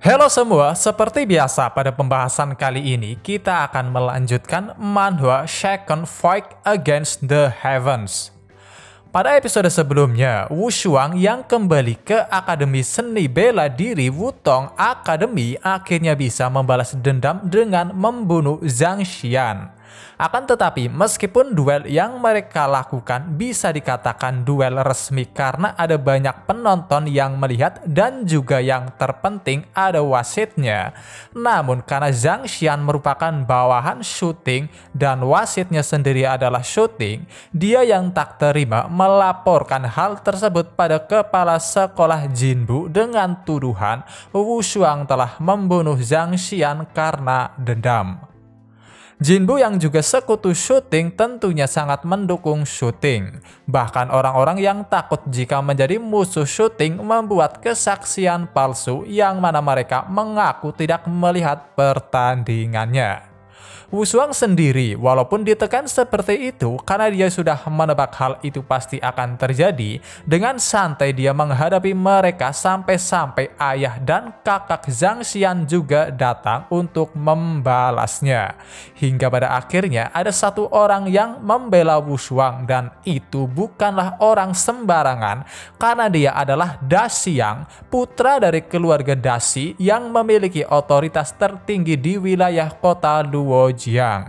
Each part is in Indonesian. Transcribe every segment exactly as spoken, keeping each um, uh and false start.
Halo semua, seperti biasa pada pembahasan kali ini kita akan melanjutkan manhwa Second Fight Against the Heavens. Pada episode sebelumnya, Wu Shuang yang kembali ke Akademi Seni Bela Diri Wutong Academy akhirnya bisa membalas dendam dengan membunuh Zhang Xian. Akan tetapi, meskipun duel yang mereka lakukan bisa dikatakan duel resmi karena ada banyak penonton yang melihat dan juga yang terpenting ada wasitnya. Namun karena Zhang Xian merupakan bawahan syuting dan wasitnya sendiri adalah syuting, dia yang tak terima melaporkan hal tersebut pada kepala sekolah Jinbu dengan tuduhan Wu Shuang telah membunuh Zhang Xian karena dendam. Jinbu yang juga sekutu syuting tentunya sangat mendukung syuting. Bahkan orang-orang yang takut jika menjadi musuh syuting membuat kesaksian palsu yang mana mereka mengaku tidak melihat pertandingannya. Wu Shuang sendiri walaupun ditekan seperti itu karena dia sudah menebak hal itu pasti akan terjadi, dengan santai dia menghadapi mereka sampai-sampai ayah dan kakak Zhang Xian juga datang untuk membalasnya. Hingga pada akhirnya ada satu orang yang membela Wu Shuang dan itu bukanlah orang sembarangan karena dia adalah Da Xiang, putra dari keluarga Daci yang memiliki otoritas tertinggi di wilayah kota Luojiang.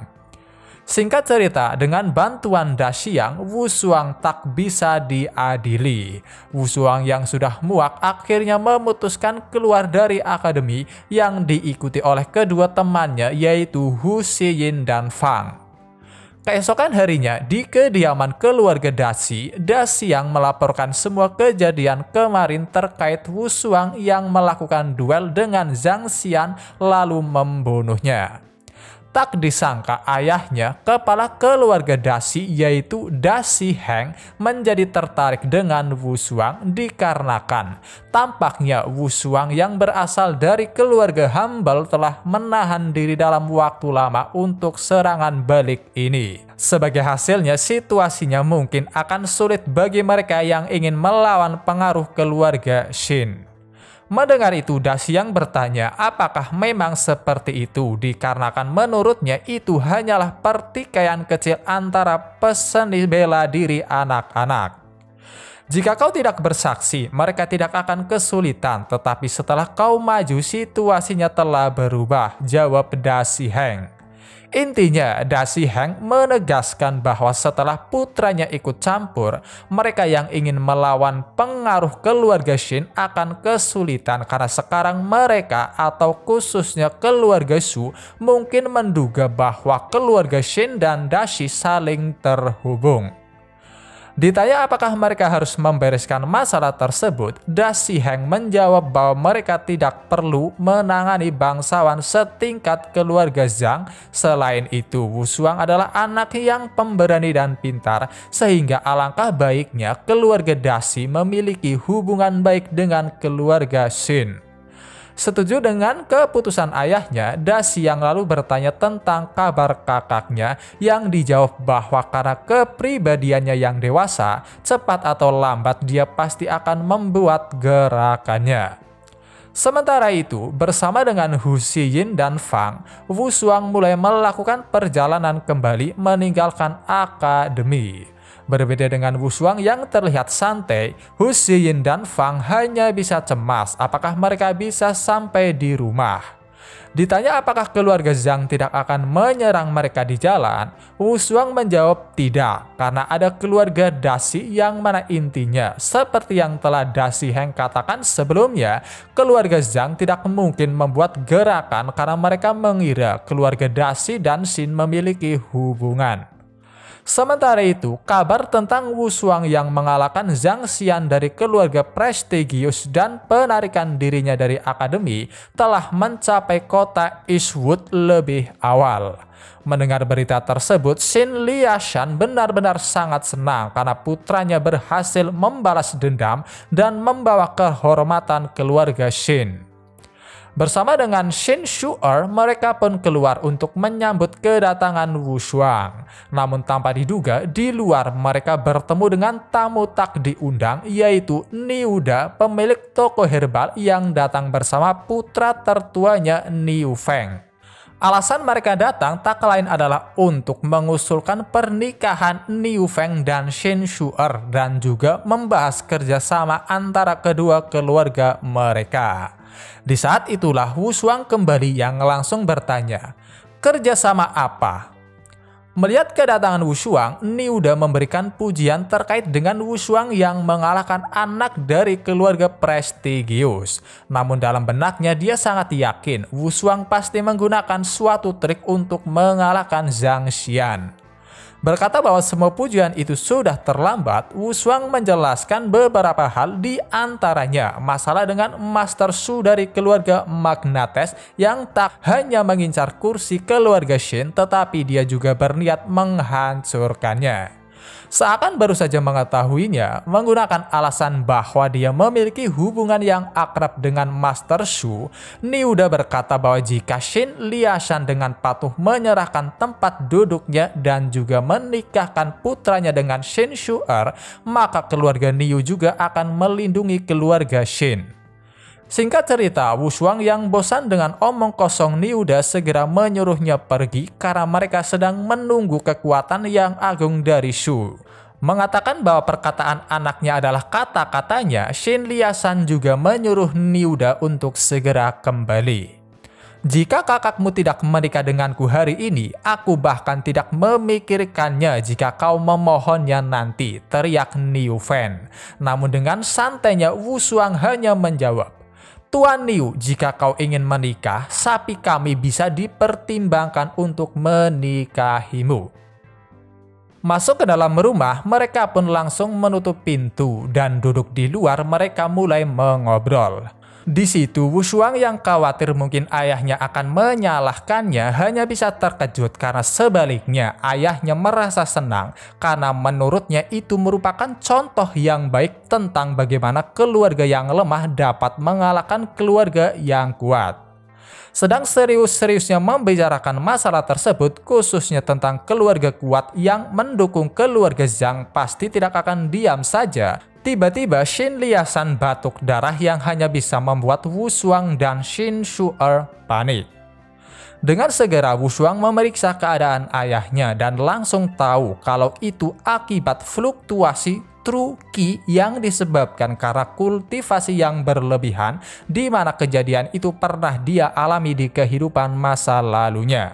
Singkat cerita, dengan bantuan Da Xiang, Wu Shuang tak bisa diadili. Wu Shuang yang sudah muak akhirnya memutuskan keluar dari akademi yang diikuti oleh kedua temannya yaitu Hu Xiyin dan Fang. Keesokan harinya, di kediaman keluarga Daci, Da Xiang melaporkan semua kejadian kemarin terkait Wu Shuang yang melakukan duel dengan Zhang Xian lalu membunuhnya. Tak disangka ayahnya, kepala keluarga Daci yaitu Da Xiheng, menjadi tertarik dengan Wu Shuang dikarenakan tampaknya Wu Shuang yang berasal dari keluarga humble telah menahan diri dalam waktu lama untuk serangan balik ini. Sebagai hasilnya, situasinya mungkin akan sulit bagi mereka yang ingin melawan pengaruh keluarga Shin. Mendengar itu, Da Xiang bertanya apakah memang seperti itu dikarenakan menurutnya itu hanyalah pertikaian kecil antara peseni bela diri anak-anak. Jika kau tidak bersaksi, mereka tidak akan kesulitan, tetapi setelah kau maju situasinya telah berubah, jawab Da Xiang. Intinya, Da Xiang menegaskan bahwa setelah putranya ikut campur, mereka yang ingin melawan pengaruh keluarga Shin akan kesulitan karena sekarang mereka atau khususnya keluarga Shu mungkin menduga bahwa keluarga Shin dan Daci saling terhubung. Ditanya apakah mereka harus membereskan masalah tersebut, Da Xiang menjawab bahwa mereka tidak perlu menangani bangsawan setingkat keluarga Zhang. Selain itu, Wu Shuang adalah anak yang pemberani dan pintar, sehingga alangkah baiknya keluarga Daci memiliki hubungan baik dengan keluarga Shin. Setuju dengan keputusan ayahnya, Da Xiang lalu bertanya tentang kabar kakaknya yang dijawab bahwa karena kepribadiannya yang dewasa, cepat atau lambat dia pasti akan membuat gerakannya. Sementara itu, bersama dengan Hu Xiyin dan Fang, Wu Shuang mulai melakukan perjalanan kembali meninggalkan akademi. Berbeda dengan Wu Shuang yang terlihat santai, Hu Xiyin dan Fang hanya bisa cemas apakah mereka bisa sampai di rumah. Ditanya apakah keluarga Zhang tidak akan menyerang mereka di jalan, Wu Shuang menjawab tidak, karena ada keluarga Daci yang mana intinya seperti yang telah Da Xiang katakan sebelumnya, keluarga Zhang tidak mungkin membuat gerakan karena mereka mengira keluarga Daci dan Shin memiliki hubungan. Sementara itu, kabar tentang Wu Shuang yang mengalahkan Zhang Xian dari keluarga prestigius dan penarikan dirinya dari akademi telah mencapai kota Eastwood lebih awal. Mendengar berita tersebut, Shin Liashan benar-benar sangat senang karena putranya berhasil membalas dendam dan membawa kehormatan keluarga Shin. Bersama dengan Shin Shu'er, mereka pun keluar untuk menyambut kedatangan Wu Shuang. Namun tanpa diduga, di luar mereka bertemu dengan tamu tak diundang, yaitu Niu Da, pemilik toko herbal yang datang bersama putra tertuanya Niu Feng. Alasan mereka datang tak lain adalah untuk mengusulkan pernikahan Niu Feng dan Shin Shu'er dan juga membahas kerjasama antara kedua keluarga mereka. Di saat itulah Wu Shuang kembali yang langsung bertanya, "Kerjasama apa?" Melihat kedatangan Wu Shuang, Niu Da memberikan pujian terkait dengan Wu Shuang yang mengalahkan anak dari keluarga prestigius. Namun dalam benaknya dia sangat yakin Wu Shuang pasti menggunakan suatu trik untuk mengalahkan Zhang Xian. Berkata bahwa semua pujian itu sudah terlambat, Wu Shuang menjelaskan beberapa hal, di antaranya masalah dengan Master Su dari keluarga Magnates yang tak hanya mengincar kursi keluarga Shin, tetapi dia juga berniat menghancurkannya. Seakan baru saja mengetahuinya, menggunakan alasan bahwa dia memiliki hubungan yang akrab dengan Master Su, Niu Da berkata bahwa jika Shin Liashan dengan patuh menyerahkan tempat duduknya dan juga menikahkan putranya dengan Shin Shu'er, maka keluarga Niu juga akan melindungi keluarga Shin. Singkat cerita, Wu Shuang yang bosan dengan omong kosong Niu Da segera menyuruhnya pergi karena mereka sedang menunggu kekuatan yang agung dari Shu. Mengatakan bahwa perkataan anaknya adalah kata-katanya, Shin Liashan juga menyuruh Niu Da untuk segera kembali. "Jika kakakmu tidak menikah denganku hari ini, aku bahkan tidak memikirkannya jika kau memohonnya nanti," teriak Niu Feng. Namun dengan santainya Wu Shuang hanya menjawab, "Tuan Niu, jika kau ingin menikah, sapi kami bisa dipertimbangkan untuk menikahimu." Masuk ke dalam rumah, mereka pun langsung menutup pintu dan duduk di luar. Mereka mulai mengobrol. Di situ Wu Shuang yang khawatir mungkin ayahnya akan menyalahkannya hanya bisa terkejut karena sebaliknya ayahnya merasa senang karena menurutnya itu merupakan contoh yang baik tentang bagaimana keluarga yang lemah dapat mengalahkan keluarga yang kuat. Sedang serius-seriusnya membicarakan masalah tersebut, khususnya tentang keluarga kuat yang mendukung keluarga Zhang, pasti tidak akan diam saja. Tiba-tiba Shin Liashan batuk darah yang hanya bisa membuat Wu Shuang dan Shin Shu'er panik. Dengan segera Wu Shuang memeriksa keadaan ayahnya dan langsung tahu kalau itu akibat fluktuasi True Qi yang disebabkan karena kultivasi yang berlebihan, di mana kejadian itu pernah dia alami di kehidupan masa lalunya.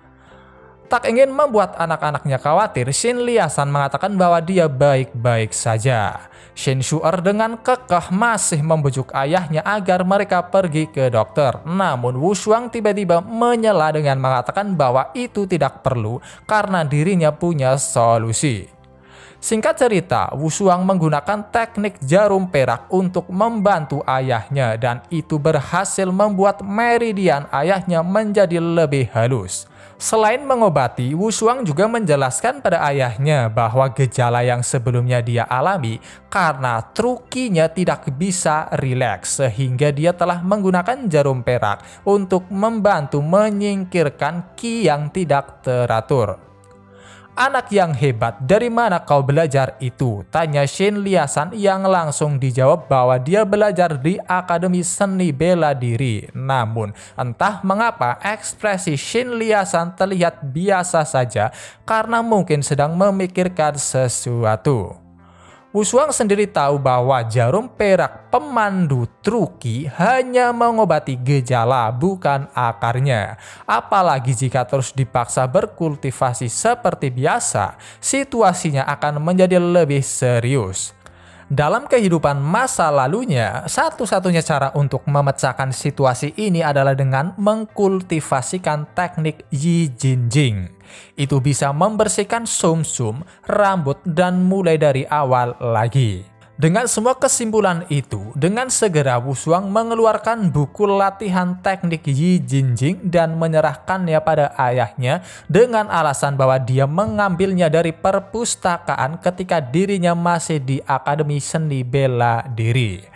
Tak ingin membuat anak-anaknya khawatir, Shin Liashan mengatakan bahwa dia baik-baik saja. Shin Shu'er dengan kekeh masih membujuk ayahnya agar mereka pergi ke dokter. Namun Wu Shuang tiba-tiba menyela dengan mengatakan bahwa itu tidak perlu karena dirinya punya solusi. Singkat cerita, Wu Shuang menggunakan teknik jarum perak untuk membantu ayahnya dan itu berhasil membuat meridian ayahnya menjadi lebih halus. Selain mengobati, Wu Shuang juga menjelaskan pada ayahnya bahwa gejala yang sebelumnya dia alami karena trukinya tidak bisa rileks sehingga dia telah menggunakan jarum perak untuk membantu menyingkirkan qi yang tidak teratur. "Anak yang hebat, dari mana kau belajar itu?" tanya Shin Liashan yang langsung dijawab bahwa dia belajar di Akademi Seni Bela Diri. Namun entah mengapa ekspresi Shin Liashan terlihat biasa saja karena mungkin sedang memikirkan sesuatu. Wu Shuang sendiri tahu bahwa jarum perak pemandu truki hanya mengobati gejala bukan akarnya. Apalagi jika terus dipaksa berkultivasi seperti biasa, situasinya akan menjadi lebih serius. Dalam kehidupan masa lalunya, satu-satunya cara untuk memecahkan situasi ini adalah dengan mengkultivasikan teknik Yi Jin Jing. Itu bisa membersihkan sumsum, rambut, dan mulai dari awal lagi. Dengan semua kesimpulan itu, dengan segera Wu Shuang mengeluarkan buku latihan teknik Yi Jin Jing dan menyerahkannya pada ayahnya dengan alasan bahwa dia mengambilnya dari perpustakaan ketika dirinya masih di Akademi Seni Bela Diri.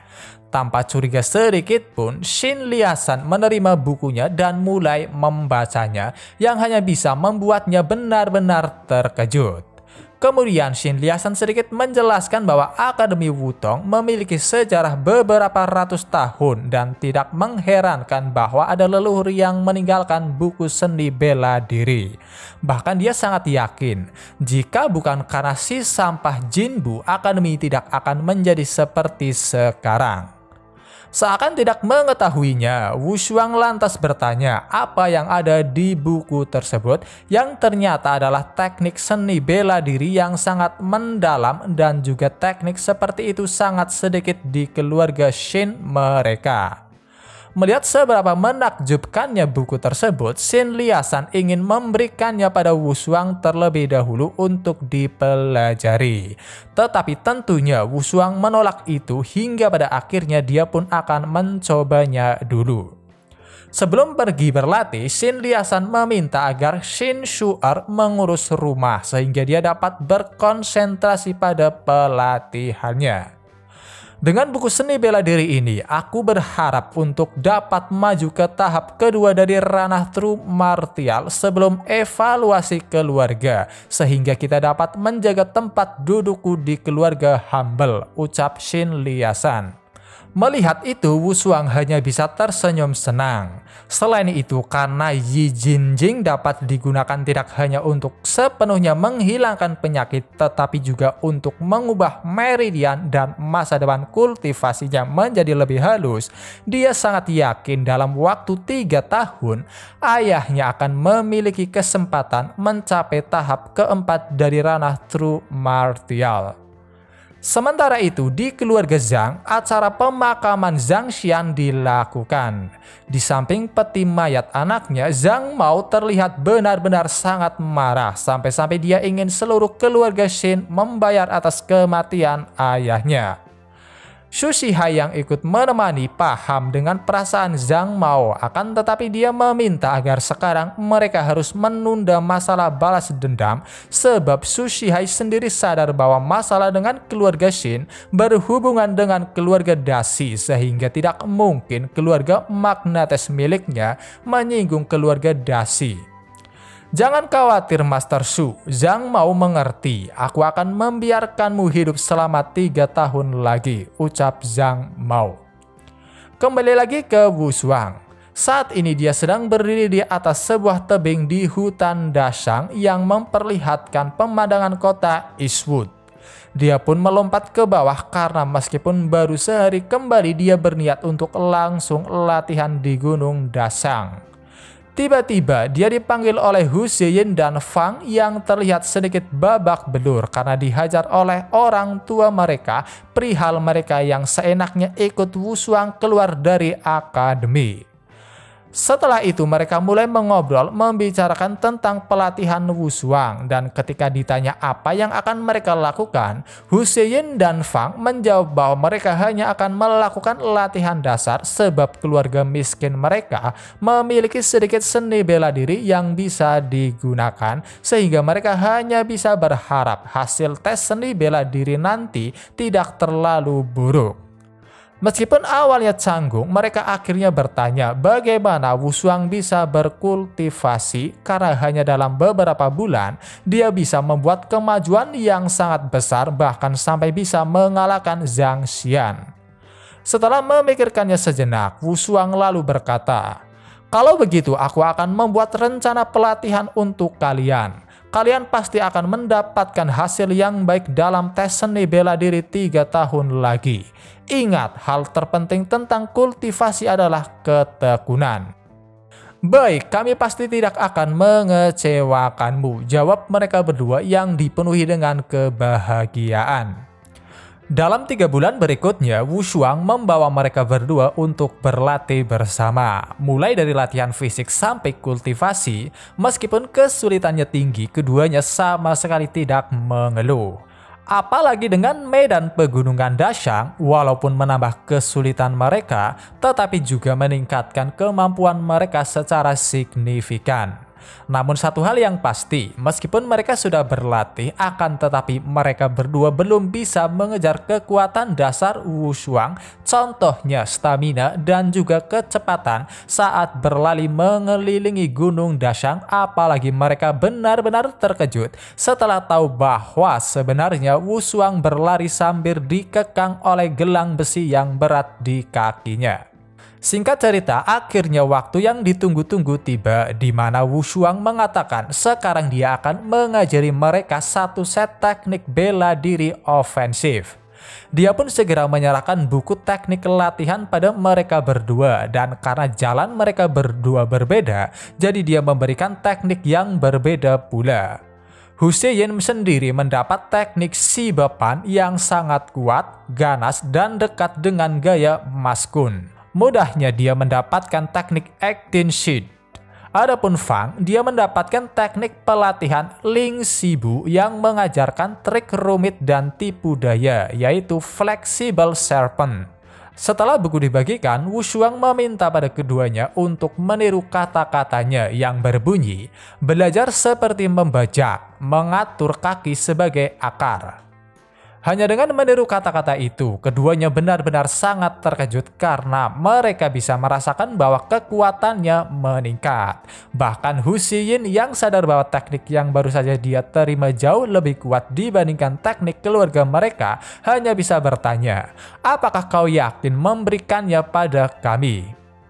Tanpa curiga sedikit pun, Shin Liasan menerima bukunya dan mulai membacanya yang hanya bisa membuatnya benar-benar terkejut. Kemudian Shin Liasan sedikit menjelaskan bahwa Akademi Wutong memiliki sejarah beberapa ratus tahun dan tidak mengherankan bahwa ada leluhur yang meninggalkan buku seni bela diri. Bahkan dia sangat yakin jika bukan karena si sampah Jinbu, Akademi tidak akan menjadi seperti sekarang. Seakan tidak mengetahuinya, Wu Shuang lantas bertanya apa yang ada di buku tersebut yang ternyata adalah teknik seni bela diri yang sangat mendalam dan juga teknik seperti itu sangat sedikit di keluarga Shin mereka. Melihat seberapa menakjubkannya buku tersebut, Shin Liasan ingin memberikannya pada Wu Shuang terlebih dahulu untuk dipelajari. Tetapi tentunya Wu Shuang menolak itu hingga pada akhirnya dia pun akan mencobanya dulu. Sebelum pergi berlatih, Shin Liasan meminta agar Shin Shu'er mengurus rumah sehingga dia dapat berkonsentrasi pada pelatihannya. Dengan buku seni bela diri ini, aku berharap untuk dapat maju ke tahap kedua dari ranah true martial sebelum evaluasi keluarga, sehingga kita dapat menjaga tempat dudukku di keluarga humble, ucap Shin Liasan. Melihat itu, Wu Shuang hanya bisa tersenyum senang. Selain itu, karena Yi Jinjing dapat digunakan tidak hanya untuk sepenuhnya menghilangkan penyakit, tetapi juga untuk mengubah meridian dan masa depan kultivasinya menjadi lebih halus, dia sangat yakin dalam waktu tiga tahun, ayahnya akan memiliki kesempatan mencapai tahap keempat dari ranah true martial. Sementara itu, di keluarga Zhang, acara pemakaman Zhang Xian dilakukan. Di samping peti mayat anaknya, Zhang Mao terlihat benar-benar sangat marah sampai-sampai dia ingin seluruh keluarga Shin membayar atas kematian ayahnya. Xu Shihai yang ikut menemani paham dengan perasaan Zhang Mao, akan tetapi dia meminta agar sekarang mereka harus menunda masalah balas dendam sebab Xu Shihai sendiri sadar bahwa masalah dengan keluarga Shin berhubungan dengan keluarga Dashi sehingga tidak mungkin keluarga magnates miliknya menyinggung keluarga Dashi. Jangan khawatir Master Su, Zhang Mao mengerti, aku akan membiarkanmu hidup selama tiga tahun lagi, ucap Zhang Mao. Kembali lagi ke Wu Shuang. Saat ini dia sedang berdiri di atas sebuah tebing di hutan Dashang yang memperlihatkan pemandangan kota Eastwood. Dia pun melompat ke bawah karena meskipun baru sehari kembali dia berniat untuk langsung latihan di Gunung Dashang. Tiba-tiba dia dipanggil oleh Hu Zhiyin dan Fang yang terlihat sedikit babak belur karena dihajar oleh orang tua mereka perihal mereka yang seenaknya ikut Wu Shuang keluar dari akademi. Setelah itu mereka mulai mengobrol membicarakan tentang pelatihan Wu Shuang dan ketika ditanya apa yang akan mereka lakukan, Hu Zhiyin dan Fang menjawab bahwa mereka hanya akan melakukan latihan dasar sebab keluarga miskin mereka memiliki sedikit seni bela diri yang bisa digunakan sehingga mereka hanya bisa berharap hasil tes seni bela diri nanti tidak terlalu buruk. Meskipun awalnya canggung, mereka akhirnya bertanya bagaimana Wu Shuang bisa berkultivasi karena hanya dalam beberapa bulan dia bisa membuat kemajuan yang sangat besar bahkan sampai bisa mengalahkan Zhang Xian. Setelah memikirkannya sejenak, Wu Shuang lalu berkata, "Kalau begitu aku akan membuat rencana pelatihan untuk kalian. Kalian pasti akan mendapatkan hasil yang baik dalam tes seni bela diri tiga tahun lagi. Ingat, hal terpenting tentang kultivasi adalah ketekunan." "Baik, kami pasti tidak akan mengecewakanmu," jawab mereka berdua yang dipenuhi dengan kebahagiaan. Dalam tiga bulan berikutnya, Wu Shuang membawa mereka berdua untuk berlatih bersama. Mulai dari latihan fisik sampai kultivasi, meskipun kesulitannya tinggi, keduanya sama sekali tidak mengeluh. Apalagi dengan medan pegunungan Dashang, walaupun menambah kesulitan mereka, tetapi juga meningkatkan kemampuan mereka secara signifikan. Namun satu hal yang pasti, meskipun mereka sudah berlatih, akan tetapi mereka berdua belum bisa mengejar kekuatan dasar Wushuang, contohnya stamina dan juga kecepatan saat berlari mengelilingi Gunung Dashang. Apalagi mereka benar-benar terkejut setelah tahu bahwa sebenarnya Wushuang berlari sambil dikekang oleh gelang besi yang berat di kakinya. Singkat cerita, akhirnya waktu yang ditunggu-tunggu tiba di mana Wushuang mengatakan sekarang dia akan mengajari mereka satu set teknik bela diri ofensif. Dia pun segera menyerahkan buku teknik latihan pada mereka berdua, dan karena jalan mereka berdua berbeda, jadi dia memberikan teknik yang berbeda pula. Hussein sendiri mendapat teknik Shibapan yang sangat kuat, ganas, dan dekat dengan gaya Maskun. Mudahnya dia mendapatkan teknik Actin Sheet. Adapun Fang, dia mendapatkan teknik pelatihan Ling Shibu yang mengajarkan trik rumit dan tipu daya, yaitu Flexible Serpent. Setelah buku dibagikan, Wushuang meminta pada keduanya untuk meniru kata-katanya yang berbunyi, belajar seperti membajak, mengatur kaki sebagai akar. Hanya dengan meniru kata-kata itu, keduanya benar-benar sangat terkejut karena mereka bisa merasakan bahwa kekuatannya meningkat. Bahkan Hussein yang sadar bahwa teknik yang baru saja dia terima jauh lebih kuat dibandingkan teknik keluarga mereka, hanya bisa bertanya, "Apakah kau yakin memberikannya pada kami?"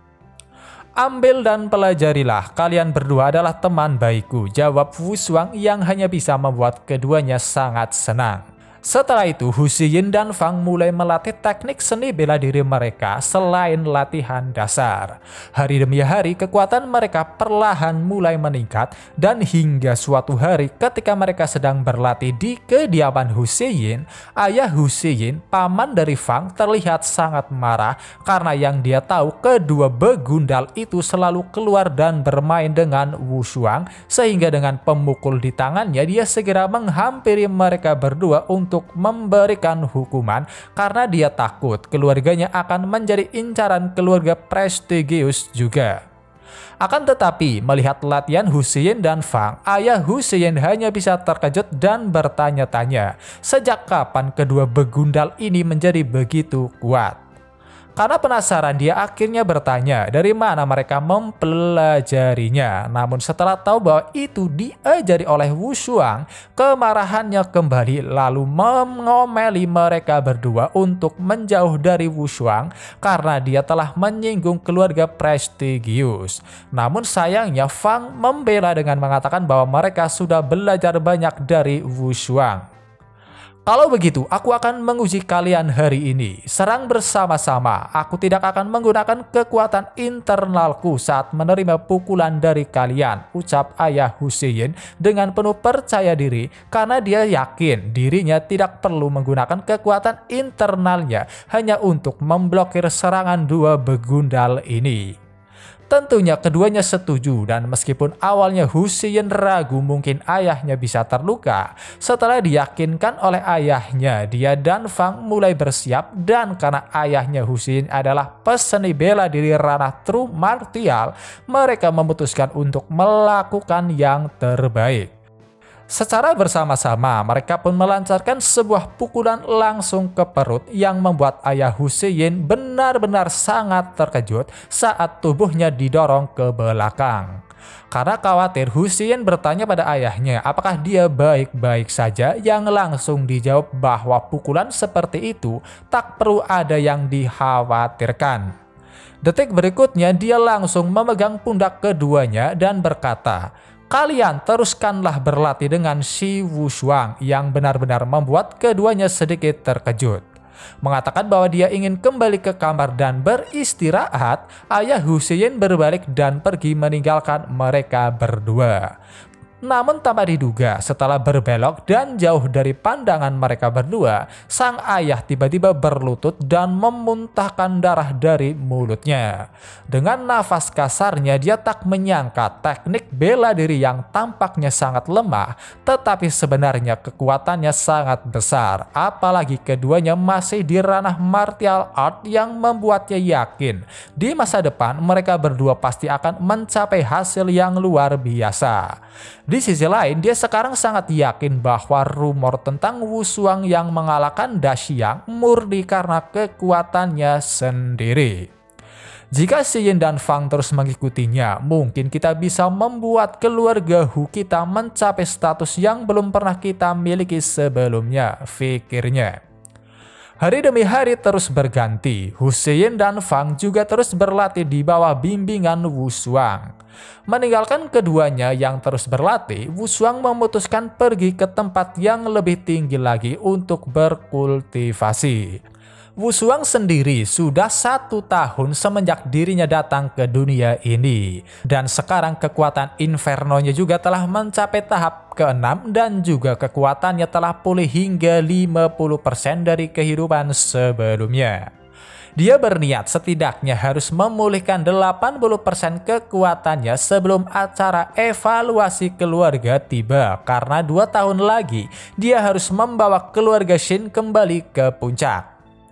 "Ambil dan pelajarilah, kalian berdua adalah teman baikku," jawab Wushuang yang hanya bisa membuat keduanya sangat senang. Setelah itu, Hussein dan Fang mulai melatih teknik seni bela diri mereka selain latihan dasar. Hari demi hari, kekuatan mereka perlahan mulai meningkat, dan hingga suatu hari ketika mereka sedang berlatih di kediaman Hussein, ayah Hussein, paman dari Fang, terlihat sangat marah karena yang dia tahu kedua begundal itu selalu keluar dan bermain dengan Wushuang, sehingga dengan pemukul di tangannya dia segera menghampiri mereka berdua untuk memberikan hukuman karena dia takut keluarganya akan menjadi incaran keluarga prestigius juga. Akan tetapi, melihat latihan Hussein dan Fang, ayah Hussein hanya bisa terkejut dan bertanya-tanya, sejak kapan kedua begundal ini menjadi begitu kuat? Karena penasaran, dia akhirnya bertanya dari mana mereka mempelajarinya. Namun setelah tahu bahwa itu diajari oleh Wushuang, kemarahannya kembali lalu mengomeli mereka berdua untuk menjauh dari Wushuang karena dia telah menyinggung keluarga prestigius. Namun sayangnya Fang membela dengan mengatakan bahwa mereka sudah belajar banyak dari Wushuang. "Kalau begitu, aku akan menguji kalian hari ini. Serang bersama-sama. Aku tidak akan menggunakan kekuatan internalku saat menerima pukulan dari kalian," ucap ayah Hussein dengan penuh percaya diri karena dia yakin dirinya tidak perlu menggunakan kekuatan internalnya hanya untuk memblokir serangan dua begundal ini. Tentunya keduanya setuju, dan meskipun awalnya Hussein ragu mungkin ayahnya bisa terluka, setelah diyakinkan oleh ayahnya, dia dan Fang mulai bersiap, dan karena ayahnya Hussein adalah peseni bela diri ranah true martial, mereka memutuskan untuk melakukan yang terbaik. Secara bersama-sama, mereka pun melancarkan sebuah pukulan langsung ke perut yang membuat ayah Hussein benar-benar sangat terkejut saat tubuhnya didorong ke belakang. Karena khawatir, Hussein bertanya pada ayahnya apakah dia baik-baik saja, yang langsung dijawab bahwa pukulan seperti itu tak perlu ada yang dikhawatirkan. Detik berikutnya, dia langsung memegang pundak keduanya dan berkata, "Kalian teruskanlah berlatih dengan si Wushuang," yang benar-benar membuat keduanya sedikit terkejut. Mengatakan bahwa dia ingin kembali ke kamar dan beristirahat, ayah Hussein berbalik dan pergi meninggalkan mereka berdua. Namun tanpa diduga, setelah berbelok dan jauh dari pandangan mereka berdua, sang ayah tiba-tiba berlutut dan memuntahkan darah dari mulutnya. Dengan nafas kasarnya, dia tak menyangka teknik bela diri yang tampaknya sangat lemah, tetapi sebenarnya kekuatannya sangat besar. Apalagi keduanya masih di ranah martial art yang membuatnya yakin di masa depan mereka berdua pasti akan mencapai hasil yang luar biasa. Di sisi lain, dia sekarang sangat yakin bahwa rumor tentang Wushuang yang mengalahkan Da Xiang murni karena kekuatannya sendiri. Jika Ziyin dan Fang terus mengikutinya, mungkin kita bisa membuat keluarga Hu kita mencapai status yang belum pernah kita miliki sebelumnya, pikirnya. Hari demi hari terus berganti, Hu Ziyin dan Fang juga terus berlatih di bawah bimbingan Wushuang. Meninggalkan keduanya yang terus berlatih, Wushuang memutuskan pergi ke tempat yang lebih tinggi lagi untuk berkultivasi. Wushuang sendiri sudah satu tahun semenjak dirinya datang ke dunia ini. Dan sekarang kekuatan Inferno-nya juga telah mencapai tahap keenam dan juga kekuatannya telah pulih hingga lima puluh persen dari kehidupan sebelumnya. Dia berniat setidaknya harus memulihkan delapan puluh persen kekuatannya sebelum acara evaluasi keluarga tiba. Karena dua tahun lagi dia harus membawa keluarga Shin kembali ke puncak.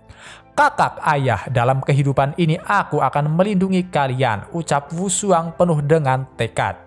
Kakak ayah, dalam kehidupan ini aku akan melindungi kalian, ucap Wushuang penuh dengan tekad.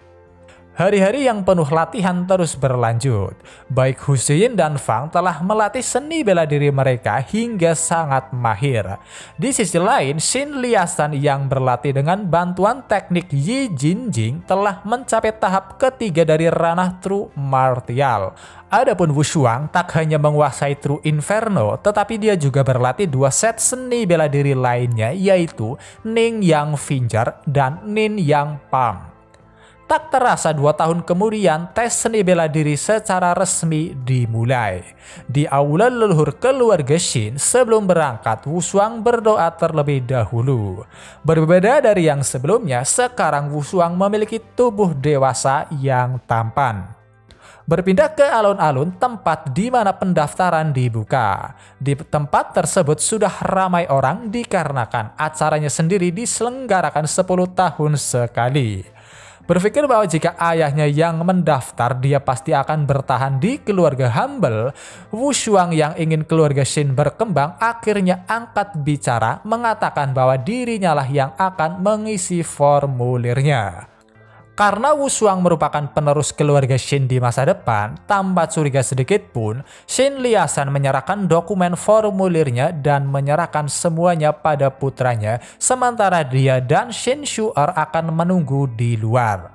Hari-hari yang penuh latihan terus berlanjut. Baik Hu Ziyin dan Fang telah melatih seni bela diri mereka hingga sangat mahir. Di sisi lain, Xin Liasan yang berlatih dengan bantuan teknik Yi Jinjing telah mencapai tahap ketiga dari ranah True Martial. Adapun Wushuang tak hanya menguasai True Inferno, tetapi dia juga berlatih dua set seni bela diri lainnya, yaitu Ning Yang Finger dan Nin Yang Palm. Tak terasa dua tahun kemudian tes seni bela diri secara resmi dimulai. Di aula leluhur keluarga Shin sebelum berangkat, Wushuang berdoa terlebih dahulu. Berbeda dari yang sebelumnya, sekarang Wushuang memiliki tubuh dewasa yang tampan. Berpindah ke alun-alun tempat di mana pendaftaran dibuka. Di tempat tersebut sudah ramai orang dikarenakan acaranya sendiri diselenggarakan sepuluh tahun sekali. Berpikir bahwa jika ayahnya yang mendaftar, dia pasti akan bertahan di keluarga humble, Wushuang yang ingin keluarga Shin berkembang akhirnya angkat bicara mengatakan bahwa dirinya lah yang akan mengisi formulirnya. Karena Wushuang merupakan penerus keluarga Shin di masa depan, tanpa curiga sedikit pun, Xin Liasan menyerahkan dokumen formulirnya dan menyerahkan semuanya pada putranya, sementara dia dan Xin Shu'er akan menunggu di luar.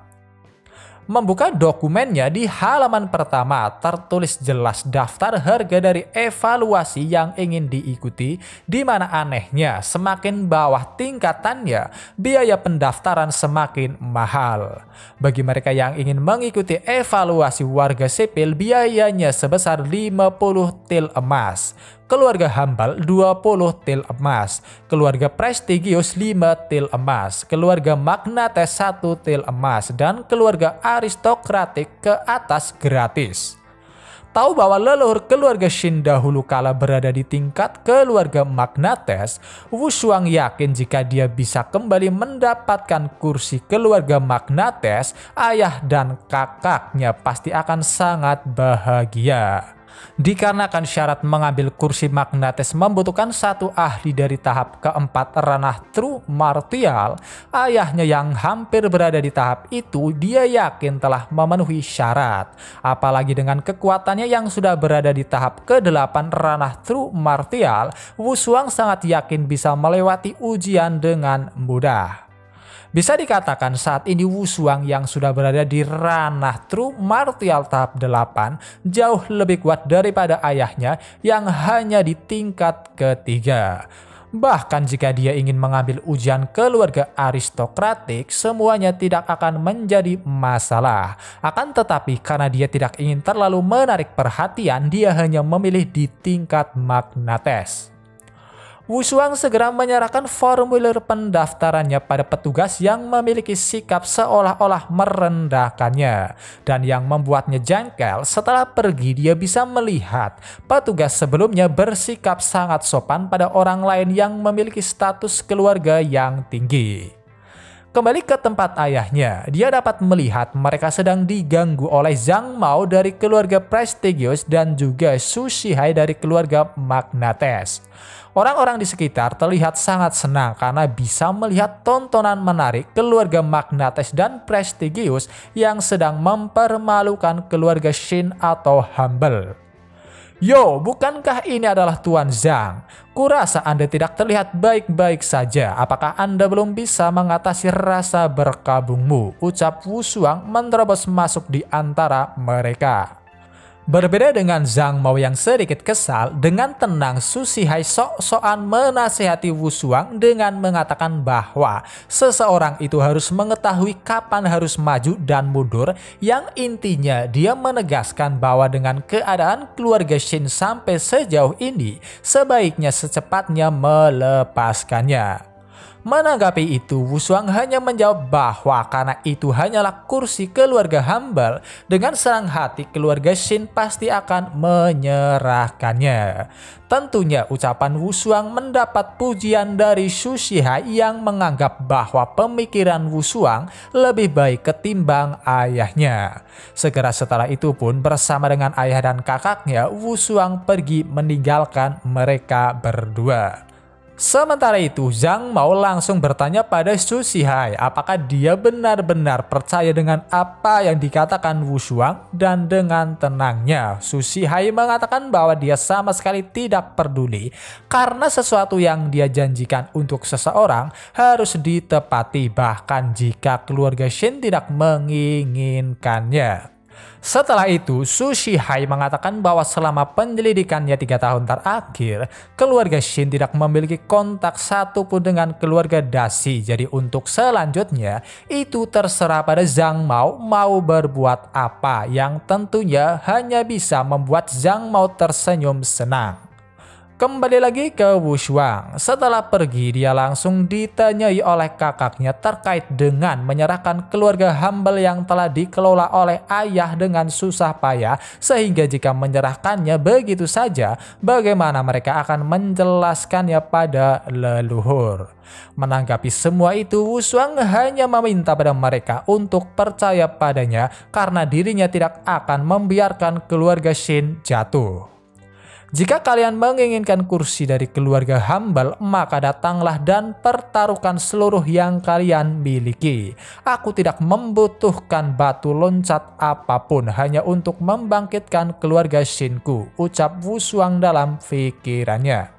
Membuka dokumennya, di halaman pertama tertulis jelas daftar harga dari evaluasi yang ingin diikuti, di mana anehnya semakin bawah tingkatannya, biaya pendaftaran semakin mahal. Bagi mereka yang ingin mengikuti evaluasi warga sipil, biayanya sebesar lima puluh til emas. Keluarga humble dua puluh til emas, keluarga prestigius lima til emas, keluarga magnates satu til emas, dan keluarga aristokratik ke atas gratis. Tahu bahwa leluhur keluarga Shin dahulu kala berada di tingkat keluarga magnates, Wushuang yakin jika dia bisa kembali mendapatkan kursi keluarga magnates, ayah dan kakaknya pasti akan sangat bahagia. Dikarenakan syarat mengambil kursi magnates membutuhkan satu ahli dari tahap keempat ranah True Martial, ayahnya yang hampir berada di tahap itu dia yakin telah memenuhi syarat. Apalagi dengan kekuatannya yang sudah berada di tahap kedelapan ranah True Martial, Wushuang sangat yakin bisa melewati ujian dengan mudah. Bisa dikatakan saat ini Wushuang yang sudah berada di ranah True Martial tahap delapan jauh lebih kuat daripada ayahnya yang hanya di tingkat ketiga. Bahkan jika dia ingin mengambil ujian keluarga aristokratik, semuanya tidak akan menjadi masalah. Akan tetapi karena dia tidak ingin terlalu menarik perhatian, dia hanya memilih di tingkat magnates. Wushuang segera menyerahkan formulir pendaftarannya pada petugas yang memiliki sikap seolah-olah merendahkannya. Dan yang membuatnya jengkel, setelah pergi dia bisa melihat petugas sebelumnya bersikap sangat sopan pada orang lain yang memiliki status keluarga yang tinggi. Kembali ke tempat ayahnya, dia dapat melihat mereka sedang diganggu oleh Zhang Mao dari keluarga prestigius dan juga Su Shihai dari keluarga magnates. Orang-orang di sekitar terlihat sangat senang karena bisa melihat tontonan menarik keluarga magnates dan prestigius yang sedang mempermalukan keluarga Shin atau humble. Yo, bukankah ini adalah Tuan Zhang? Kurasa Anda tidak terlihat baik-baik saja. Apakah Anda belum bisa mengatasi rasa berkabungmu? Ucap Wushuang menerobos masuk di antara mereka. Berbeda dengan Zhang Mao yang sedikit kesal, dengan tenang Su Shihai sok-sokan menasihati Wushuang dengan mengatakan bahwa seseorang itu harus mengetahui kapan harus maju dan mundur, yang intinya dia menegaskan bahwa dengan keadaan keluarga Shin sampai sejauh ini, sebaiknya secepatnya melepaskannya. Menanggapi itu, Wushuang hanya menjawab bahwa karena itu hanyalah kursi keluarga humble, dengan senang hati keluarga Shin pasti akan menyerahkannya. Tentunya ucapan Wushuang mendapat pujian dari Su Shihai yang menganggap bahwa pemikiran Wushuang lebih baik ketimbang ayahnya. Segera setelah itu pun bersama dengan ayah dan kakaknya, Wushuang pergi meninggalkan mereka berdua. Sementara itu, Zhang Mao langsung bertanya pada Su Shihai apakah dia benar-benar percaya dengan apa yang dikatakan Wushuang, dan dengan tenangnya Su Shihai mengatakan bahwa dia sama sekali tidak peduli karena sesuatu yang dia janjikan untuk seseorang harus ditepati bahkan jika keluarga Shin tidak menginginkannya. Setelah itu, Su Shihai mengatakan bahwa selama penyelidikannya tiga tahun terakhir, keluarga Shin tidak memiliki kontak satupun dengan keluarga Dashi. Jadi untuk selanjutnya, itu terserah pada Zhang Mao mau berbuat apa, yang tentunya hanya bisa membuat Zhang Mao tersenyum senang. Kembali lagi ke Wushuang. Setelah pergi, dia langsung ditanyai oleh kakaknya terkait dengan menyerahkan keluarga humble yang telah dikelola oleh ayah dengan susah payah, sehingga jika menyerahkannya begitu saja, bagaimana mereka akan menjelaskannya pada leluhur. Menanggapi semua itu, Wushuang hanya meminta pada mereka untuk percaya padanya karena dirinya tidak akan membiarkan keluarga Shin jatuh. Jika kalian menginginkan kursi dari keluarga humble, maka datanglah dan pertaruhkan seluruh yang kalian miliki. Aku tidak membutuhkan batu loncat apapun hanya untuk membangkitkan keluarga Shinku, ucap Wushuang dalam pikirannya.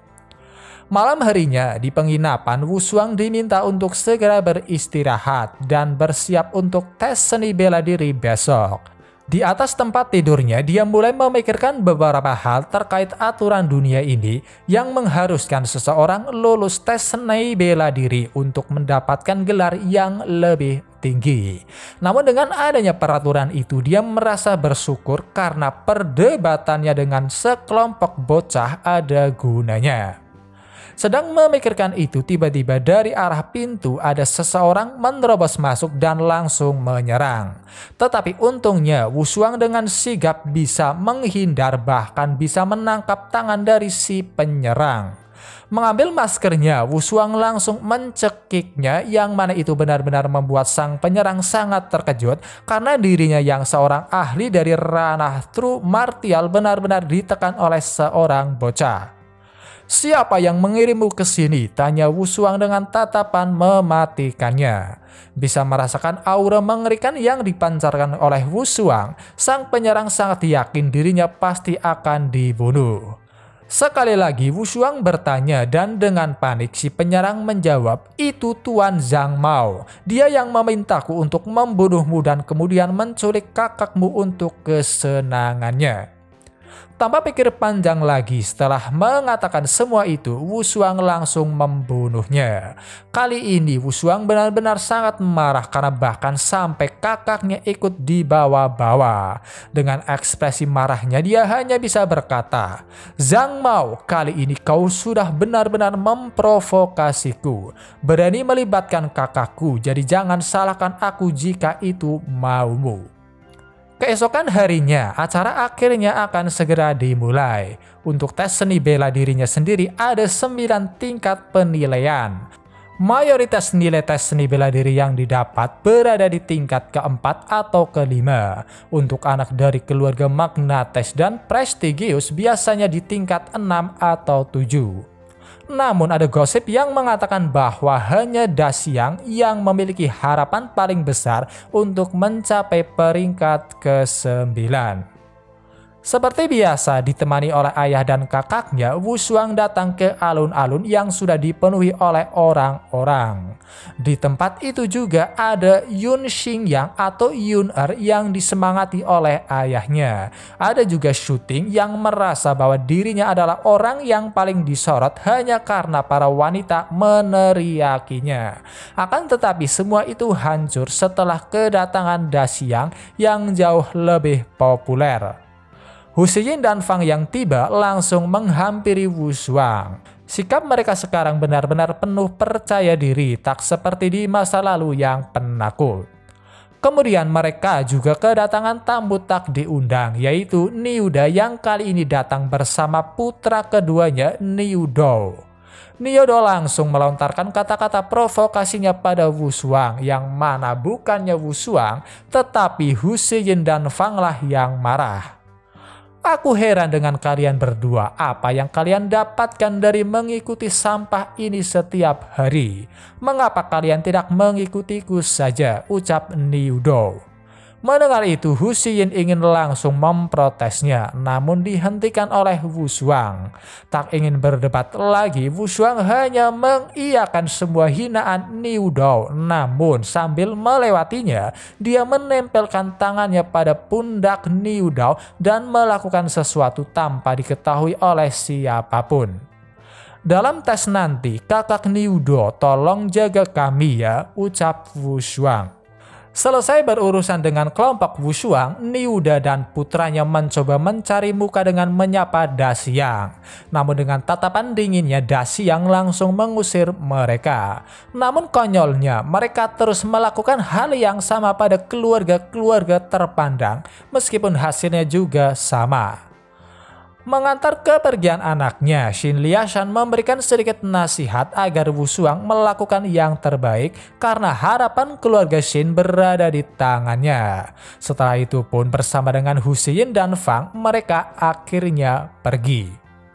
Malam harinya di penginapan, Wushuang diminta untuk segera beristirahat dan bersiap untuk tes seni bela diri besok. Di atas tempat tidurnya, dia mulai memikirkan beberapa hal terkait aturan dunia ini yang mengharuskan seseorang lulus tes seni bela diri untuk mendapatkan gelar yang lebih tinggi. Namun dengan adanya peraturan itu, dia merasa bersyukur karena perdebatannya dengan sekelompok bocah ada gunanya. Sedang memikirkan itu, tiba-tiba dari arah pintu ada seseorang menerobos masuk dan langsung menyerang. Tetapi untungnya Wushuang dengan sigap bisa menghindar, bahkan bisa menangkap tangan dari si penyerang. Mengambil maskernya, Wushuang langsung mencekiknya, yang mana itu benar-benar membuat sang penyerang sangat terkejut karena dirinya yang seorang ahli dari ranah true martial benar-benar ditekan oleh seorang bocah. "Siapa yang mengirimmu ke sini?" tanya Wushuang dengan tatapan mematikannya. Bisa merasakan aura mengerikan yang dipancarkan oleh Wushuang, sang penyerang sangat yakin dirinya pasti akan dibunuh. Sekali lagi Wushuang bertanya dan dengan panik si penyerang menjawab, "Itu Tuan Zhang Mao. Dia yang memintaku untuk membunuhmu dan kemudian menculik kakakmu untuk kesenangannya." Tanpa pikir panjang lagi, setelah mengatakan semua itu, Wushuang langsung membunuhnya. Kali ini Wushuang benar-benar sangat marah karena bahkan sampai kakaknya ikut dibawa-bawa. Dengan ekspresi marahnya dia hanya bisa berkata, "Zhang Mao, kali ini kau sudah benar-benar memprovokasiku. Berani melibatkan kakakku, jadi jangan salahkan aku jika itu maumu." Keesokan harinya, acara akhirnya akan segera dimulai. Untuk tes seni bela dirinya sendiri ada sembilan tingkat penilaian. Mayoritas nilai tes seni bela diri yang didapat berada di tingkat keempat atau kelima. Untuk anak dari keluarga magnates dan prestigius biasanya di tingkat enam atau tujuh. Namun ada gosip yang mengatakan bahwa hanya Da Xiang yang memiliki harapan paling besar untuk mencapai peringkat kesembilan. Seperti biasa ditemani oleh ayah dan kakaknya, Wushuang datang ke alun-alun yang sudah dipenuhi oleh orang-orang. Di tempat itu juga ada Yun Xingyang atau Yun Er yang disemangati oleh ayahnya. Ada juga Shu Ting yang merasa bahwa dirinya adalah orang yang paling disorot hanya karena para wanita meneriakinya. Akan tetapi semua itu hancur setelah kedatangan Da Xiang yang jauh lebih populer. Hu Zhiyin dan Fang yang tiba langsung menghampiri Wushuang. Sikap mereka sekarang benar-benar penuh percaya diri, tak seperti di masa lalu yang penakut. Kemudian mereka juga kedatangan tamu tak diundang, yaitu Niu Da yang kali ini datang bersama putra keduanya, Niu Dou. Niu Dou langsung melontarkan kata-kata provokasinya pada Wushuang, yang mana bukannya Wushuang, tetapi Hu Zhiyin dan Fang lah yang marah. "Aku heran dengan kalian berdua, apa yang kalian dapatkan dari mengikuti sampah ini setiap hari? Mengapa kalian tidak mengikutiku saja?" ucap Niu Dou. Mendengar itu, Hu Zhiyin ingin langsung memprotesnya, namun dihentikan oleh Wushuang. Tak ingin berdebat lagi, Wushuang hanya mengiyakan semua hinaan Niu Dou, namun sambil melewatinya, dia menempelkan tangannya pada pundak Niu Dou dan melakukan sesuatu tanpa diketahui oleh siapapun. "Dalam tes nanti, kakak Niu Dou, tolong jaga kami ya," ucap Wushuang. Selesai berurusan dengan kelompok Wushuang, Niu Da dan putranya mencoba mencari muka dengan menyapa Da Xiang. Namun dengan tatapan dinginnya, Da Xiang langsung mengusir mereka. Namun konyolnya, mereka terus melakukan hal yang sama pada keluarga-keluarga terpandang, meskipun hasilnya juga sama. Mengantar kepergian anaknya, Xin Liashan memberikan sedikit nasihat agar Wushuang melakukan yang terbaik karena harapan keluarga Xin berada di tangannya. Setelah itu pun bersama dengan Hu Zhiyin dan Fang, mereka akhirnya pergi.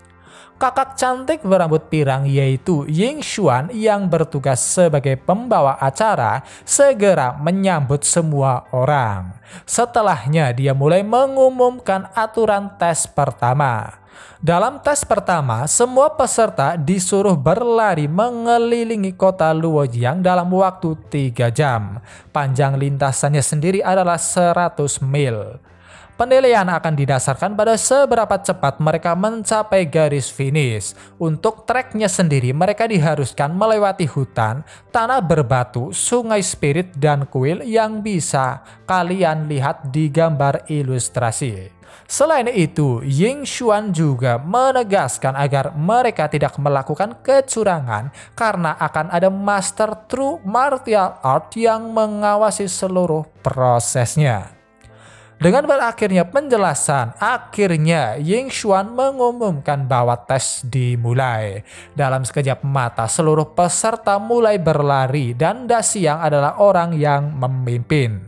Kakak cantik berambut pirang yaitu Ying Xuan yang bertugas sebagai pembawa acara segera menyambut semua orang. Setelahnya dia mulai mengumumkan aturan tes pertama. Dalam tes pertama, semua peserta disuruh berlari mengelilingi kota Luojiang dalam waktu tiga jam. Panjang lintasannya sendiri adalah seratus mil. Penilaian akan didasarkan pada seberapa cepat mereka mencapai garis finish. Untuk treknya sendiri mereka diharuskan melewati hutan, tanah berbatu, sungai spirit, dan kuil yang bisa kalian lihat di gambar ilustrasi. Selain itu, Ying Xuan juga menegaskan agar mereka tidak melakukan kecurangan karena akan ada Master True Martial Art yang mengawasi seluruh prosesnya. Dengan berakhirnya penjelasan, akhirnya Ying Xuan mengumumkan bahwa tes dimulai. Dalam sekejap mata seluruh peserta mulai berlari dan Da Xiang adalah orang yang memimpin.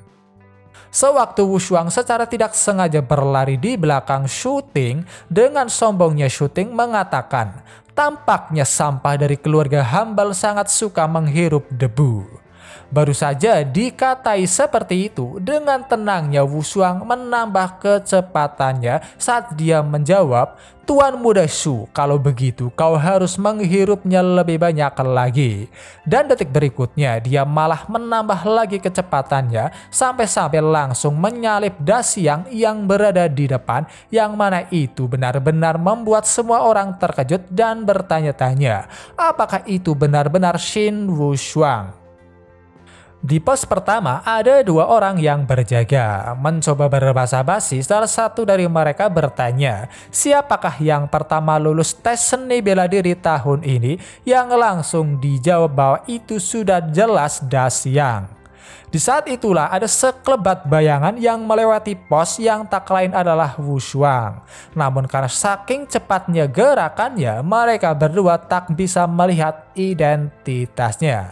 Sewaktu Wushuang secara tidak sengaja berlari di belakang Shu Ting, dengan sombongnya Shu Ting mengatakan, "Tampaknya sampah dari keluarga Hambal sangat suka menghirup debu." Baru saja dikatai seperti itu, dengan tenangnya Wu Shuang menambah kecepatannya saat dia menjawab, "Tuan Muda Shu, kalau begitu kau harus menghirupnya lebih banyak lagi." Dan detik berikutnya dia malah menambah lagi kecepatannya sampai-sampai langsung menyalip Da Xiang yang berada di depan, yang mana itu benar-benar membuat semua orang terkejut dan bertanya-tanya, apakah itu benar-benar Shin Wu Shuang? Di pos pertama ada dua orang yang berjaga. Mencoba berbahasa basi, salah satu dari mereka bertanya, siapakah yang pertama lulus tes seni bela diri tahun ini, yang langsung dijawab bahwa itu sudah jelas Da Xiang. Di saat itulah ada sekelebat bayangan yang melewati pos yang tak lain adalah Wu Shuang. Namun karena saking cepatnya gerakannya, mereka berdua tak bisa melihat identitasnya.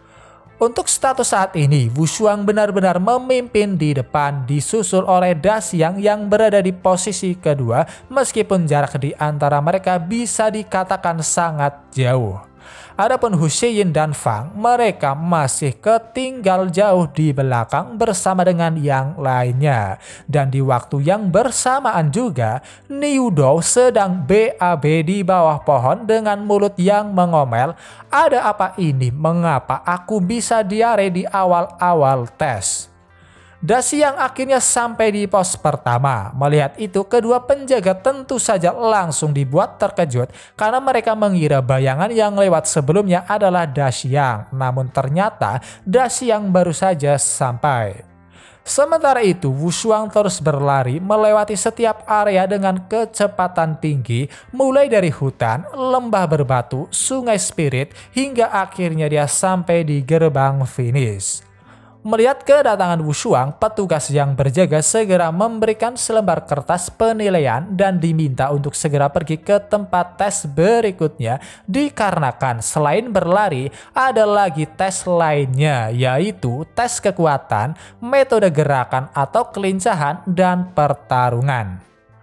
Untuk status saat ini, Wu Shuang benar-benar memimpin di depan, disusul oleh Da Xiang yang berada di posisi kedua, meskipun jarak di antara mereka bisa dikatakan sangat jauh. Adapun Hu Xiyin dan Fang, mereka masih ketinggal jauh di belakang bersama dengan yang lainnya. Dan di waktu yang bersamaan juga, Niu Dou sedang B A B di bawah pohon dengan mulut yang mengomel, "Ada apa ini? Mengapa aku bisa diare di awal-awal tes?" Da Xiang akhirnya sampai di pos pertama. Melihat itu, kedua penjaga tentu saja langsung dibuat terkejut karena mereka mengira bayangan yang lewat sebelumnya adalah Da Xiang. Namun ternyata Da Xiang baru saja sampai. Sementara itu, Wu Shuang terus berlari melewati setiap area dengan kecepatan tinggi, mulai dari hutan, lembah berbatu, sungai spirit, hingga akhirnya dia sampai di gerbang finish. Melihat kedatangan Wu Shuang, petugas yang berjaga segera memberikan selembar kertas penilaian dan diminta untuk segera pergi ke tempat tes berikutnya, dikarenakan selain berlari ada lagi tes lainnya, yaitu tes kekuatan, metode gerakan atau kelincahan, dan pertarungan.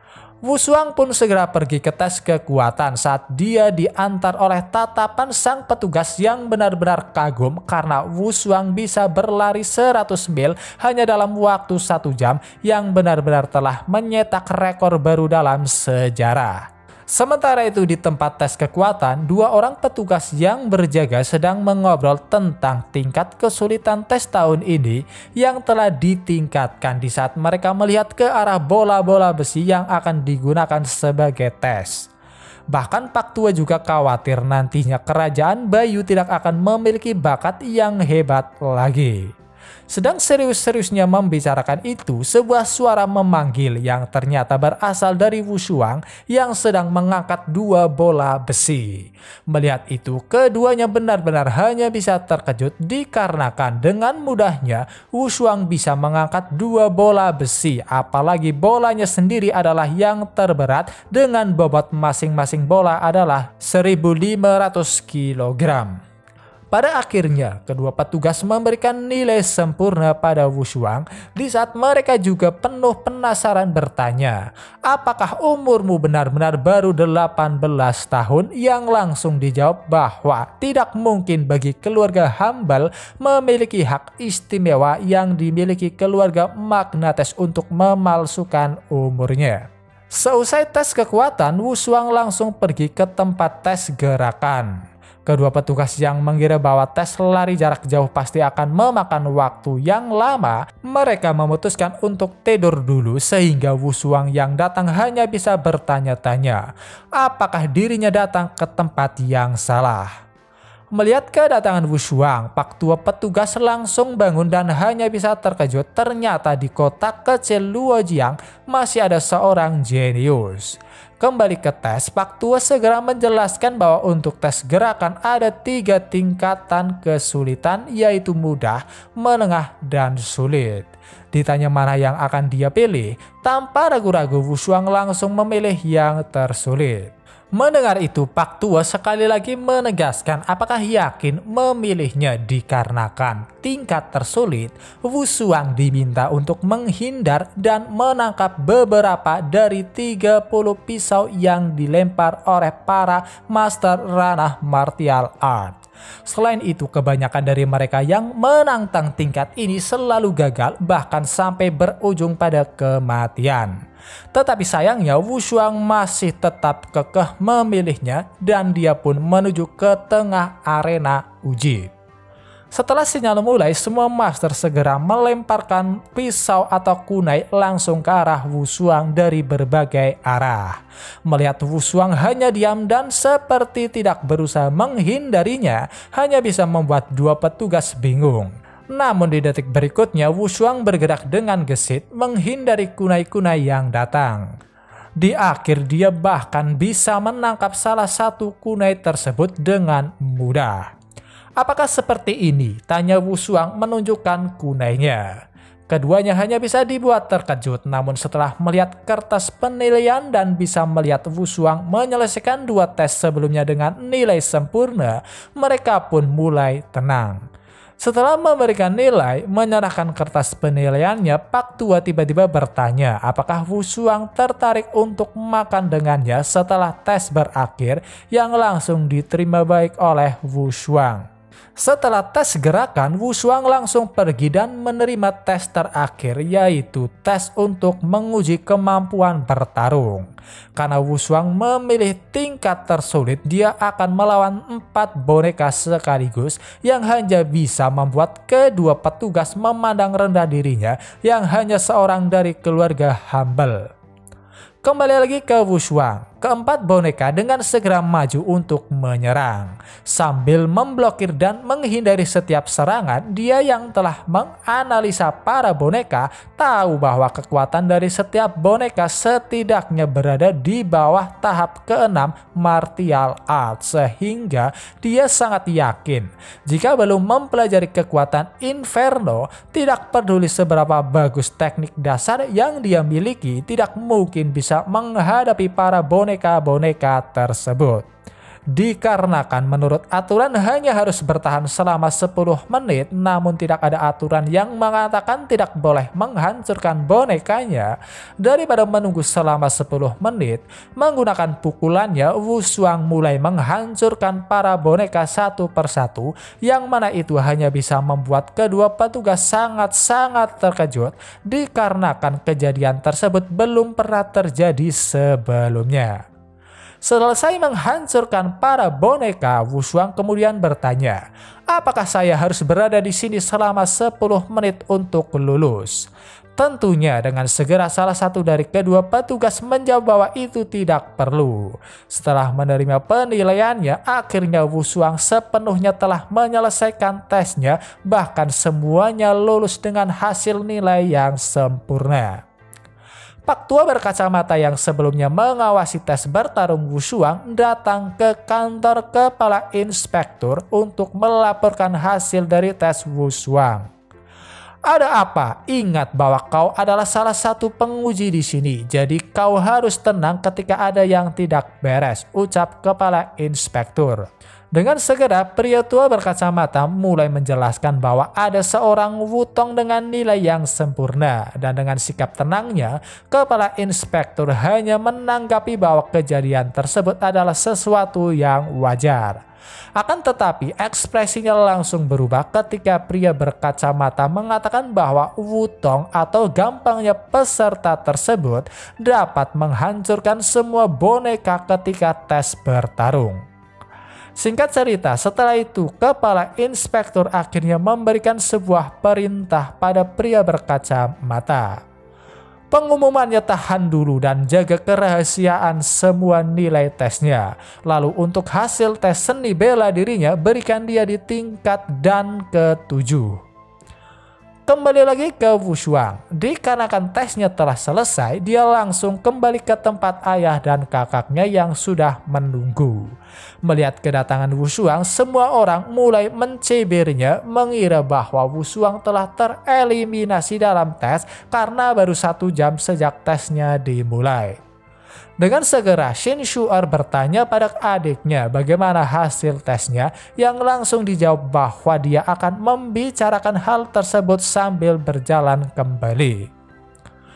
Wu Shuang pun segera pergi ke tes kekuatan saat dia diantar oleh tatapan sang petugas yang benar-benar kagum karena Wu Shuang bisa berlari seratus mil hanya dalam waktu satu jam, yang benar-benar telah menyetak rekor baru dalam sejarah. Sementara itu di tempat tes kekuatan, dua orang petugas yang berjaga sedang mengobrol tentang tingkat kesulitan tes tahun ini yang telah ditingkatkan di saat mereka melihat ke arah bola-bola besi yang akan digunakan sebagai tes. Bahkan Pak Tua juga khawatir nantinya kerajaan Baiyu tidak akan memiliki bakat yang hebat lagi. Sedang serius-seriusnya membicarakan itu, sebuah suara memanggil yang ternyata berasal dari Wu Shuang yang sedang mengangkat dua bola besi. Melihat itu, keduanya benar-benar hanya bisa terkejut dikarenakan dengan mudahnya Wu Shuang bisa mengangkat dua bola besi, apalagi bolanya sendiri adalah yang terberat dengan bobot masing-masing bola adalah seribu lima ratus kilogram. Pada akhirnya, kedua petugas memberikan nilai sempurna pada Wu Shuang di saat mereka juga penuh penasaran bertanya, apakah umurmu benar-benar baru delapan belas tahun, yang langsung dijawab bahwa tidak mungkin bagi keluarga Hambal memiliki hak istimewa yang dimiliki keluarga Magnates untuk memalsukan umurnya. Seusai tes kekuatan, Wu Shuang langsung pergi ke tempat tes gerakan. Kedua petugas yang mengira bahwa tes lari jarak jauh pasti akan memakan waktu yang lama, mereka memutuskan untuk tidur dulu sehingga Wu Shuang yang datang hanya bisa bertanya-tanya, apakah dirinya datang ke tempat yang salah. Melihat kedatangan Wu Shuang, Pak Tua petugas langsung bangun dan hanya bisa terkejut ternyata di kota kecil Luojiang masih ada seorang jenius. Kembali ke tes, Pak Tua segera menjelaskan bahwa untuk tes gerakan ada tiga tingkatan kesulitan, yaitu mudah, menengah, dan sulit. Ditanya mana yang akan dia pilih, tanpa ragu-ragu Wu Shuang langsung memilih yang tersulit. Mendengar itu, Pak Tua sekali lagi menegaskan apakah yakin memilihnya dikarenakan tingkat tersulit, Wu Shuang diminta untuk menghindar dan menangkap beberapa dari tiga puluh pisau yang dilempar oleh para master ranah martial art. Selain itu, kebanyakan dari mereka yang menantang tingkat ini selalu gagal, bahkan sampai berujung pada kematian. Tetapi sayangnya Wu Shuang masih tetap kekeh memilihnya dan dia pun menuju ke tengah arena uji. Setelah sinyal mulai, semua master segera melemparkan pisau atau kunai langsung ke arah Wu Shuang dari berbagai arah. Melihat Wu Shuang hanya diam dan seperti tidak berusaha menghindarinya, hanya bisa membuat dua petugas bingung. Namun di detik berikutnya Wu Shuang bergerak dengan gesit menghindari kunai-kunai yang datang. Di akhir dia bahkan bisa menangkap salah satu kunai tersebut dengan mudah. Apakah seperti ini? Tanya Wu Shuang menunjukkan kunainya. Keduanya hanya bisa dibuat terkejut, namun setelah melihat kertas penilaian dan bisa melihat Wu Shuang menyelesaikan dua tes sebelumnya dengan nilai sempurna, mereka pun mulai tenang. Setelah memberikan nilai, menyerahkan kertas penilaiannya, Pak Tua tiba-tiba bertanya apakah Wu Shuang tertarik untuk makan dengannya setelah tes berakhir yang langsung diterima baik oleh Wu Shuang. Setelah tes gerakan, Wu Shuang langsung pergi dan menerima tes terakhir, yaitu tes untuk menguji kemampuan bertarung. Karena Wu Shuang memilih tingkat tersulit, dia akan melawan empat boneka sekaligus yang hanya bisa membuat kedua petugas memandang rendah dirinya yang hanya seorang dari keluarga humble. Kembali lagi ke Wu Shuang, keempat boneka dengan segera maju untuk menyerang. Sambil memblokir dan menghindari setiap serangan, dia yang telah menganalisa para boneka tahu bahwa kekuatan dari setiap boneka setidaknya berada di bawah tahap keenam martial art, sehingga dia sangat yakin jika belum mempelajari kekuatan Inferno, tidak peduli seberapa bagus teknik dasar yang dia miliki, tidak mungkin bisa menghadapi para boneka-boneka tersebut. Dikarenakan menurut aturan hanya harus bertahan selama sepuluh menit, namun tidak ada aturan yang mengatakan tidak boleh menghancurkan bonekanya. Daripada menunggu selama sepuluh menit, menggunakan pukulannya Wu Shuang mulai menghancurkan para boneka satu persatu, yang mana itu hanya bisa membuat kedua petugas sangat-sangat terkejut dikarenakan kejadian tersebut belum pernah terjadi sebelumnya. Selesai menghancurkan para boneka, Wu Shuang kemudian bertanya, apakah saya harus berada di sini selama sepuluh menit untuk lulus? Tentunya dengan segera salah satu dari kedua petugas menjawab bahwa itu tidak perlu. Setelah menerima penilaiannya, akhirnya Wu Shuang sepenuhnya telah menyelesaikan tesnya, bahkan semuanya lulus dengan hasil nilai yang sempurna. Pak Tua berkacamata yang sebelumnya mengawasi tes bertarung Wu Shuang datang ke kantor kepala inspektur untuk melaporkan hasil dari tes Wu Shuang. Ada apa? Ingat bahwa kau adalah salah satu penguji di sini, jadi kau harus tenang ketika ada yang tidak beres, ucap kepala inspektur. Dengan segera, pria tua berkacamata mulai menjelaskan bahwa ada seorang wutong dengan nilai yang sempurna, dan dengan sikap tenangnya, kepala inspektur hanya menanggapi bahwa kejadian tersebut adalah sesuatu yang wajar. Akan tetapi ekspresinya langsung berubah ketika pria berkacamata mengatakan bahwa wutong atau gampangnya peserta tersebut dapat menghancurkan semua boneka ketika tes bertarung. Singkat cerita, setelah itu kepala inspektur akhirnya memberikan sebuah perintah pada pria berkacamata. Pengumumannya tahan dulu dan jaga kerahasiaan semua nilai tesnya. Lalu untuk hasil tes seni bela dirinya berikan dia di tingkat dan ketujuh. Kembali lagi ke Wu Shuang. Dikarenakan tesnya telah selesai, dia langsung kembali ke tempat ayah dan kakaknya yang sudah menunggu. Melihat kedatangan Wu Shuang, semua orang mulai mencibirnya, mengira bahwa Wu Shuang telah tereliminasi dalam tes karena baru satu jam sejak tesnya dimulai. Dengan segera, Shin Shu'er bertanya pada adiknya bagaimana hasil tesnya, yang langsung dijawab bahwa dia akan membicarakan hal tersebut sambil berjalan kembali.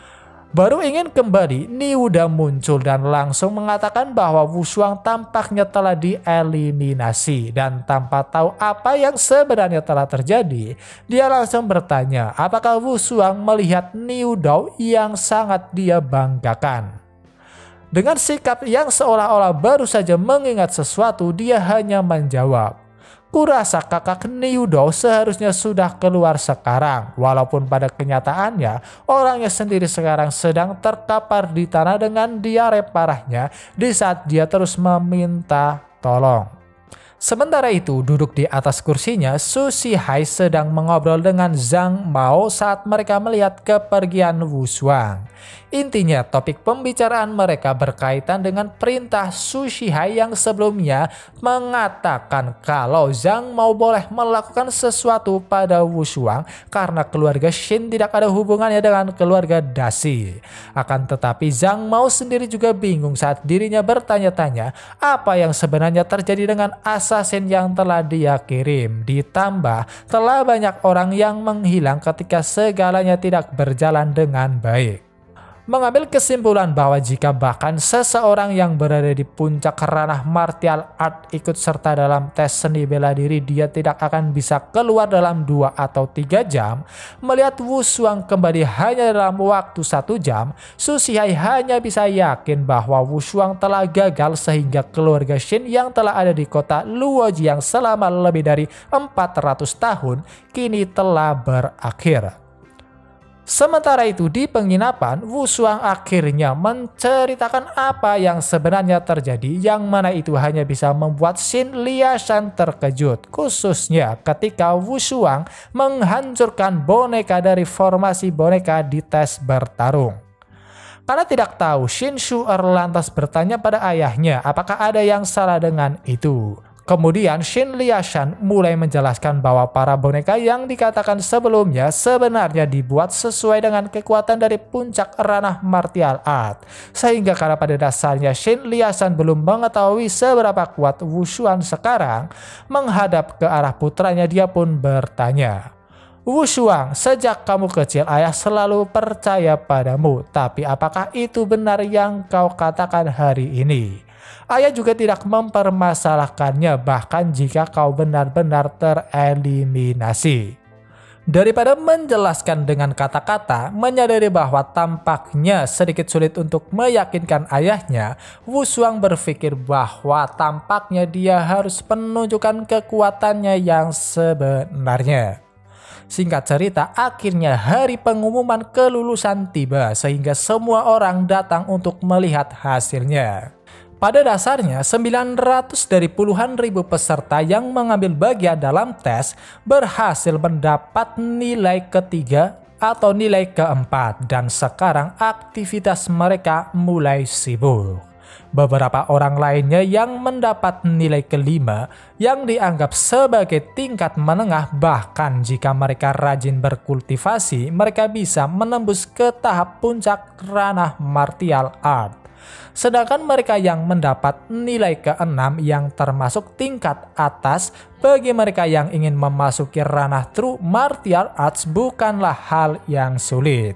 Baru ingin kembali, Niuda muncul dan langsung mengatakan bahwa Wushuang tampaknya telah dieliminasi. Dan tanpa tahu apa yang sebenarnya telah terjadi, dia langsung bertanya apakah Wushuang melihat Niuda yang sangat dia banggakan. Dengan sikap yang seolah-olah baru saja mengingat sesuatu, dia hanya menjawab, "Kurasa kakak Niuda seharusnya sudah keluar sekarang." Walaupun pada kenyataannya orangnya sendiri sekarang sedang terkapar di tanah dengan diare parahnya di saat dia terus meminta tolong. Sementara itu, duduk di atas kursinya, Su Zihai sedang mengobrol dengan Zhang Mao saat mereka melihat kepergian Wushuang. Intinya, topik pembicaraan mereka berkaitan dengan perintah Su Zihai yang sebelumnya mengatakan kalau Zhang Mao boleh melakukan sesuatu pada Wushuang karena keluarga Shin tidak ada hubungannya dengan keluarga Dashi. Akan tetapi Zhang Mao sendiri juga bingung saat dirinya bertanya-tanya apa yang sebenarnya terjadi dengan assassin yang telah dia kirim. Ditambah telah banyak orang yang menghilang ketika segalanya tidak berjalan dengan baik. Mengambil kesimpulan bahwa jika bahkan seseorang yang berada di puncak ranah martial art ikut serta dalam tes seni bela diri, dia tidak akan bisa keluar dalam dua atau tiga jam. Melihat Wushuang kembali hanya dalam waktu satu jam, Su Zihai hanya bisa yakin bahwa Wushuang telah gagal sehingga keluarga Shin yang telah ada di kota Luojiang selama lebih dari empat ratus tahun kini telah berakhir. Sementara itu di penginapan, Wushuang akhirnya menceritakan apa yang sebenarnya terjadi, yang mana itu hanya bisa membuat Shin Liashan terkejut, khususnya ketika Wushuang menghancurkan boneka dari formasi boneka di tes bertarung. Karena tidak tahu, Shin Shu'er lantas bertanya pada ayahnya apakah ada yang salah dengan itu. Kemudian Shin Liashan mulai menjelaskan bahwa para boneka yang dikatakan sebelumnya sebenarnya dibuat sesuai dengan kekuatan dari puncak ranah martial art. Sehingga karena pada dasarnya Shin Liashan belum mengetahui seberapa kuat Wushuang sekarang, menghadap ke arah putranya dia pun bertanya, "Wushuang, sejak kamu kecil ayah selalu percaya padamu, tapi apakah itu benar yang kau katakan hari ini? Ayah juga tidak mempermasalahkannya bahkan jika kau benar-benar tereliminasi." Daripada menjelaskan dengan kata-kata, menyadari bahwa tampaknya sedikit sulit untuk meyakinkan ayahnya, Wushuang berpikir bahwa tampaknya dia harus menunjukkan kekuatannya yang sebenarnya. Singkat cerita, akhirnya hari pengumuman kelulusan tiba sehingga semua orang datang untuk melihat hasilnya. Pada dasarnya, sembilan ratus dari puluhan ribu peserta yang mengambil bagian dalam tes berhasil mendapat nilai ketiga atau nilai keempat, dan sekarang aktivitas mereka mulai sibuk. Beberapa orang lainnya yang mendapat nilai kelima yang dianggap sebagai tingkat menengah, bahkan jika mereka rajin berkultivasi, mereka bisa menembus ke tahap puncak ranah martial art. Sedangkan mereka yang mendapat nilai keenam yang termasuk tingkat atas, bagi mereka yang ingin memasuki ranah true martial arts bukanlah hal yang sulit.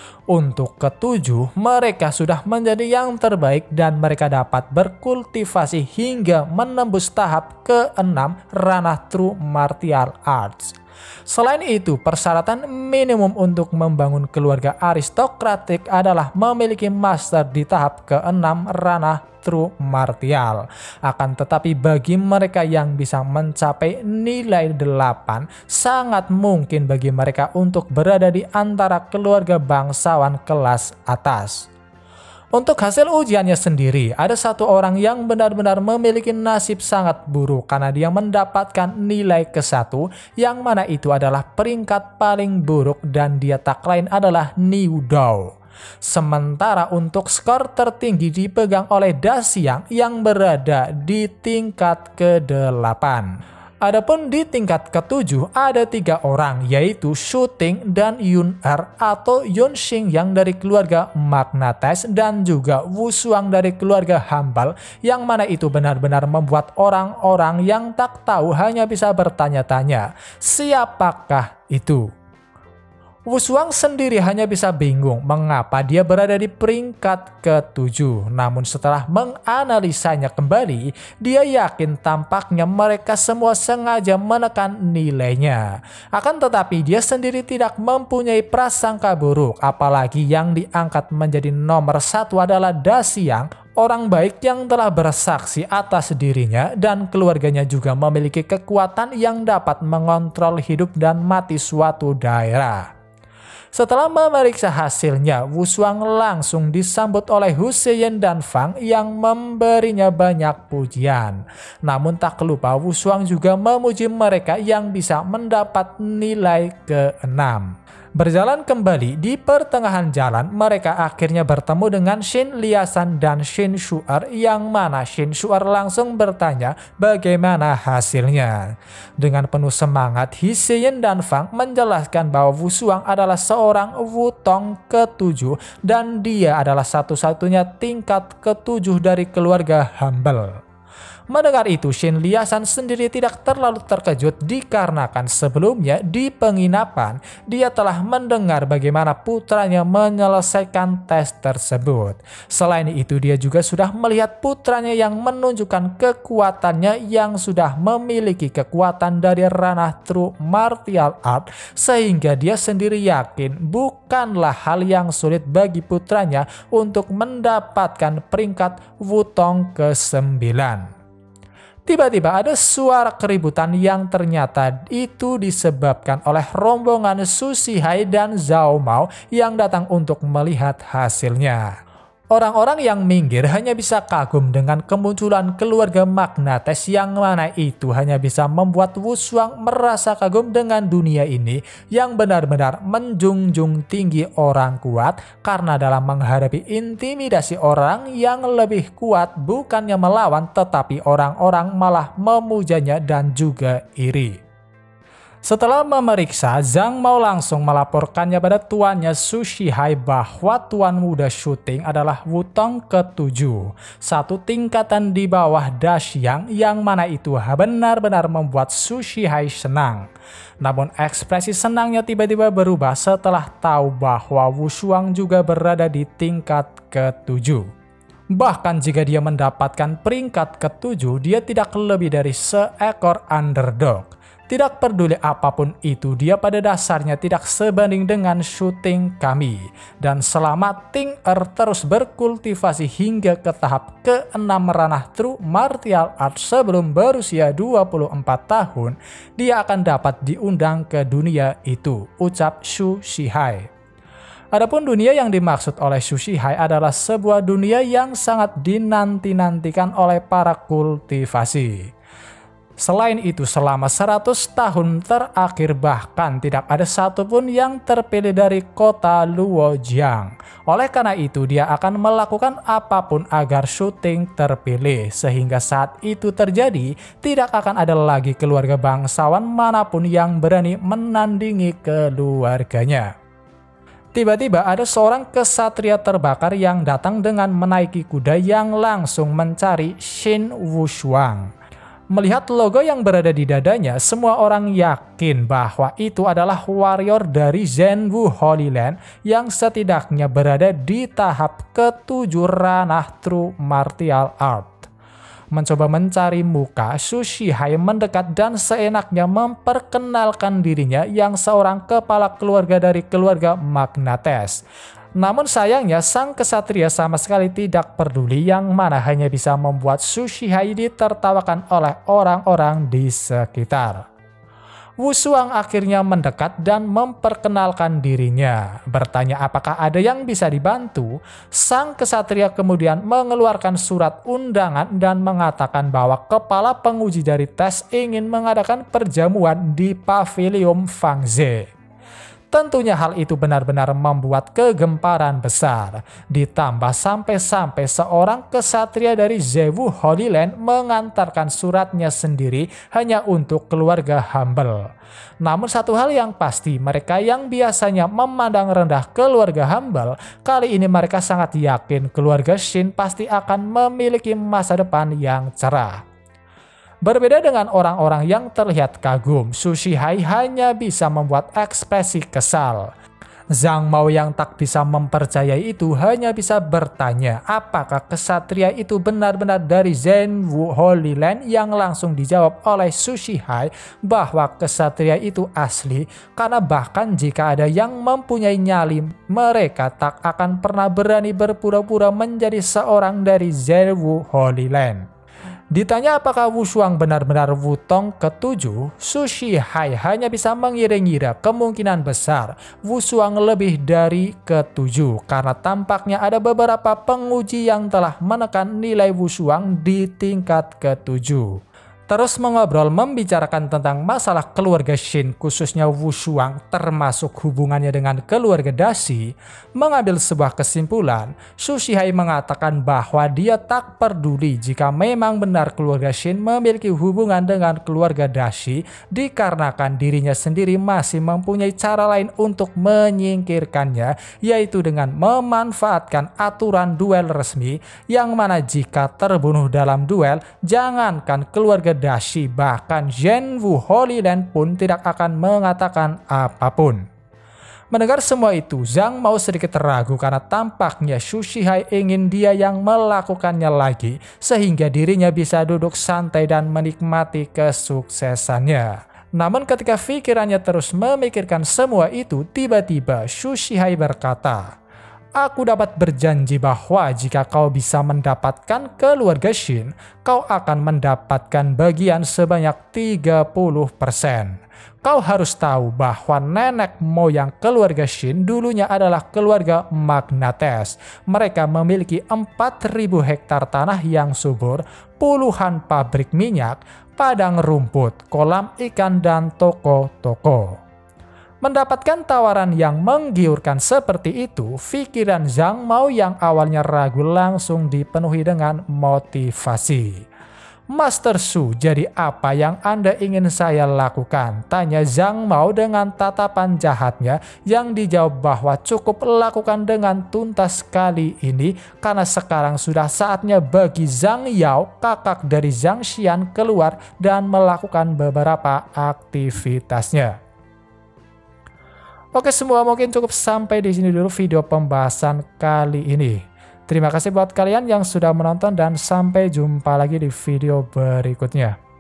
Untuk ketujuh, mereka sudah menjadi yang terbaik dan mereka dapat berkultivasi hingga menembus tahap keenam ranah true martial arts. Selain itu, persyaratan minimum untuk membangun keluarga aristokratik adalah memiliki master di tahap keenam ranah true martial. Akan tetapi bagi mereka yang bisa mencapai nilai delapan, sangat mungkin bagi mereka untuk berada di antara keluarga bangsawan kelas atas. Untuk hasil ujiannya sendiri, ada satu orang yang benar-benar memiliki nasib sangat buruk karena dia mendapatkan nilai ke satu, yang mana itu adalah peringkat paling buruk dan dia tak lain adalah Niuda. Sementara untuk skor tertinggi dipegang oleh Daxiang yang berada di tingkat kedelapan. Adapun di tingkat ketujuh ada tiga orang, yaitu Shu Ting dan Yun Er atau Yun Xing yang dari keluarga Magnates dan juga Wushuang dari keluarga Hambal, yang mana itu benar-benar membuat orang-orang yang tak tahu hanya bisa bertanya-tanya, siapakah itu? Wu Shuang sendiri hanya bisa bingung mengapa dia berada di peringkat ketujuh. Namun setelah menganalisanya kembali, dia yakin tampaknya mereka semua sengaja menekan nilainya. Akan tetapi dia sendiri tidak mempunyai prasangka buruk, apalagi yang diangkat menjadi nomor satu adalah Da Xiang, orang baik yang telah bersaksi atas dirinya dan keluarganya juga memiliki kekuatan yang dapat mengontrol hidup dan mati suatu daerah. Setelah memeriksa hasilnya, Wu Shuang langsung disambut oleh Hu Seyan dan Fang yang memberinya banyak pujian. Namun tak lupa Wu Shuang juga memuji mereka yang bisa mendapat nilai keenam. Berjalan kembali di pertengahan jalan, mereka akhirnya bertemu dengan Xin Liasan dan Xin Shu'er, yang mana Xin Shu'er langsung bertanya bagaimana hasilnya. Dengan penuh semangat, He Seyan dan Fang menjelaskan bahwa Wu Shuang adalah seorang Wutong ketujuh dan dia adalah satu-satunya tingkat ketujuh dari keluarga Humble. Mendengar itu, Xin Liasan sendiri tidak terlalu terkejut dikarenakan sebelumnya di penginapan dia telah mendengar bagaimana putranya menyelesaikan tes tersebut. Selain itu, dia juga sudah melihat putranya yang menunjukkan kekuatannya yang sudah memiliki kekuatan dari ranah True Martial Art, sehingga dia sendiri yakin bukanlah hal yang sulit bagi putranya untuk mendapatkan peringkat Wutong kesembilan. Tiba-tiba ada suara keributan yang ternyata itu disebabkan oleh rombongan Su Shihai dan Zhao Mao yang datang untuk melihat hasilnya. Orang-orang yang minggir hanya bisa kagum dengan kemunculan keluarga Magnates yang mana itu hanya bisa membuat Wu Shuang merasa kagum dengan dunia ini yang benar-benar menjunjung tinggi orang kuat, karena dalam menghadapi intimidasi orang yang lebih kuat bukannya melawan tetapi orang-orang malah memujanya dan juga iri. Setelah memeriksa, Zhang Mao langsung melaporkannya pada tuannya Su Shihai bahwa tuan muda syuting adalah Wutong ketujuh, satu tingkatan di bawah Da Xiang, yang mana itu benar-benar membuat Su Shihai senang. Namun ekspresi senangnya tiba-tiba berubah setelah tahu bahwa Wu Shuang juga berada di tingkat ketujuh. Bahkan jika dia mendapatkan peringkat ketujuh, dia tidak lebih dari seekor underdog. Tidak peduli apapun itu, dia pada dasarnya tidak sebanding dengan syuting kami. Dan selama Ting Er terus berkultivasi hingga ke tahap keenam ranah True Martial Arts sebelum berusia dua puluh empat tahun, dia akan dapat diundang ke dunia itu, ucap Su Shihai. Adapun dunia yang dimaksud oleh Su Shihai adalah sebuah dunia yang sangat dinanti-nantikan oleh para kultivasi. Selain itu, selama seratus tahun terakhir bahkan tidak ada satupun yang terpilih dari kota Luojiang. Oleh karena itu, dia akan melakukan apapun agar syuting terpilih, sehingga saat itu terjadi tidak akan ada lagi keluarga bangsawan manapun yang berani menandingi keluarganya. Tiba-tiba ada seorang kesatria terbakar yang datang dengan menaiki kuda yang langsung mencari Xin Wu Shuang. Melihat logo yang berada di dadanya, semua orang yakin bahwa itu adalah warrior dari Zhenwu Holy Land yang setidaknya berada di tahap ketujuh ranah True Martial Art. Mencoba mencari muka, Su Shihai mendekat dan seenaknya memperkenalkan dirinya yang seorang kepala keluarga dari keluarga Magnates. Namun sayangnya sang kesatria sama sekali tidak peduli, yang mana hanya bisa membuat Su Shihai ditertawakan oleh orang-orang di sekitar. Wu Shuang akhirnya mendekat dan memperkenalkan dirinya. Bertanya apakah ada yang bisa dibantu, sang kesatria kemudian mengeluarkan surat undangan dan mengatakan bahwa kepala penguji dari tes ingin mengadakan perjamuan di Pavilion Fangze. Tentunya hal itu benar-benar membuat kegemparan besar. Ditambah sampai-sampai seorang kesatria dari Zhenwu Holy Land mengantarkan suratnya sendiri hanya untuk keluarga Humble. Namun satu hal yang pasti, mereka yang biasanya memandang rendah keluarga Humble, kali ini mereka sangat yakin keluarga Xin pasti akan memiliki masa depan yang cerah. Berbeda dengan orang-orang yang terlihat kagum, Su Shihai hanya bisa membuat ekspresi kesal. Zhang Mao yang tak bisa mempercayai itu hanya bisa bertanya apakah kesatria itu benar-benar dari Zhenwu Holy Land, yang langsung dijawab oleh Su Shihai bahwa kesatria itu asli, karena bahkan jika ada yang mempunyai nyali, mereka tak akan pernah berani berpura-pura menjadi seorang dari Zhenwu Holy Land. Ditanya apakah Wushuang benar-benar Wutong ketujuh, Su Shihai hanya bisa mengira-ngira kemungkinan besar Wushuang lebih dari ketujuh, karena tampaknya ada beberapa penguji yang telah menekan nilai Wushuang di tingkat ketujuh. Terus mengobrol membicarakan tentang masalah keluarga Shin, khususnya Wushuang, termasuk hubungannya dengan keluarga Dashi. Mengambil sebuah kesimpulan, Su Shihai mengatakan bahwa dia tak peduli jika memang benar keluarga Shin memiliki hubungan dengan keluarga Dashi, dikarenakan dirinya sendiri masih mempunyai cara lain untuk menyingkirkannya, yaitu dengan memanfaatkan aturan duel resmi, yang mana jika terbunuh dalam duel, jangankan keluarga Dashi, bahkan Zhenwu Holy Land pun tidak akan mengatakan apapun. Mendengar semua itu, Zhang Mao sedikit ragu karena tampaknya Su Shihai ingin dia yang melakukannya lagi, sehingga dirinya bisa duduk santai dan menikmati kesuksesannya. Namun ketika pikirannya terus memikirkan semua itu, tiba-tiba Su Shihai berkata, "Aku dapat berjanji bahwa jika kau bisa mendapatkan keluarga Shin, kau akan mendapatkan bagian sebanyak tiga puluh persen. Kau harus tahu bahwa nenek moyang keluarga Shin dulunya adalah keluarga Magnates. Mereka memiliki empat ribu hektar tanah yang subur, puluhan pabrik minyak, padang rumput, kolam ikan, dan toko-toko." Mendapatkan tawaran yang menggiurkan seperti itu, pikiran Zhang Mao yang awalnya ragu langsung dipenuhi dengan motivasi. "Master Su, jadi apa yang Anda ingin saya lakukan?" tanya Zhang Mao dengan tatapan jahatnya, yang dijawab bahwa cukup lakukan dengan tuntas kali ini, karena sekarang sudah saatnya bagi Zhang Yao, kakak dari Zhang Xian, keluar dan melakukan beberapa aktivitasnya. Oke semua, mungkin cukup sampai di sini dulu video pembahasan kali ini. Terima kasih buat kalian yang sudah menonton dan sampai jumpa lagi di video berikutnya.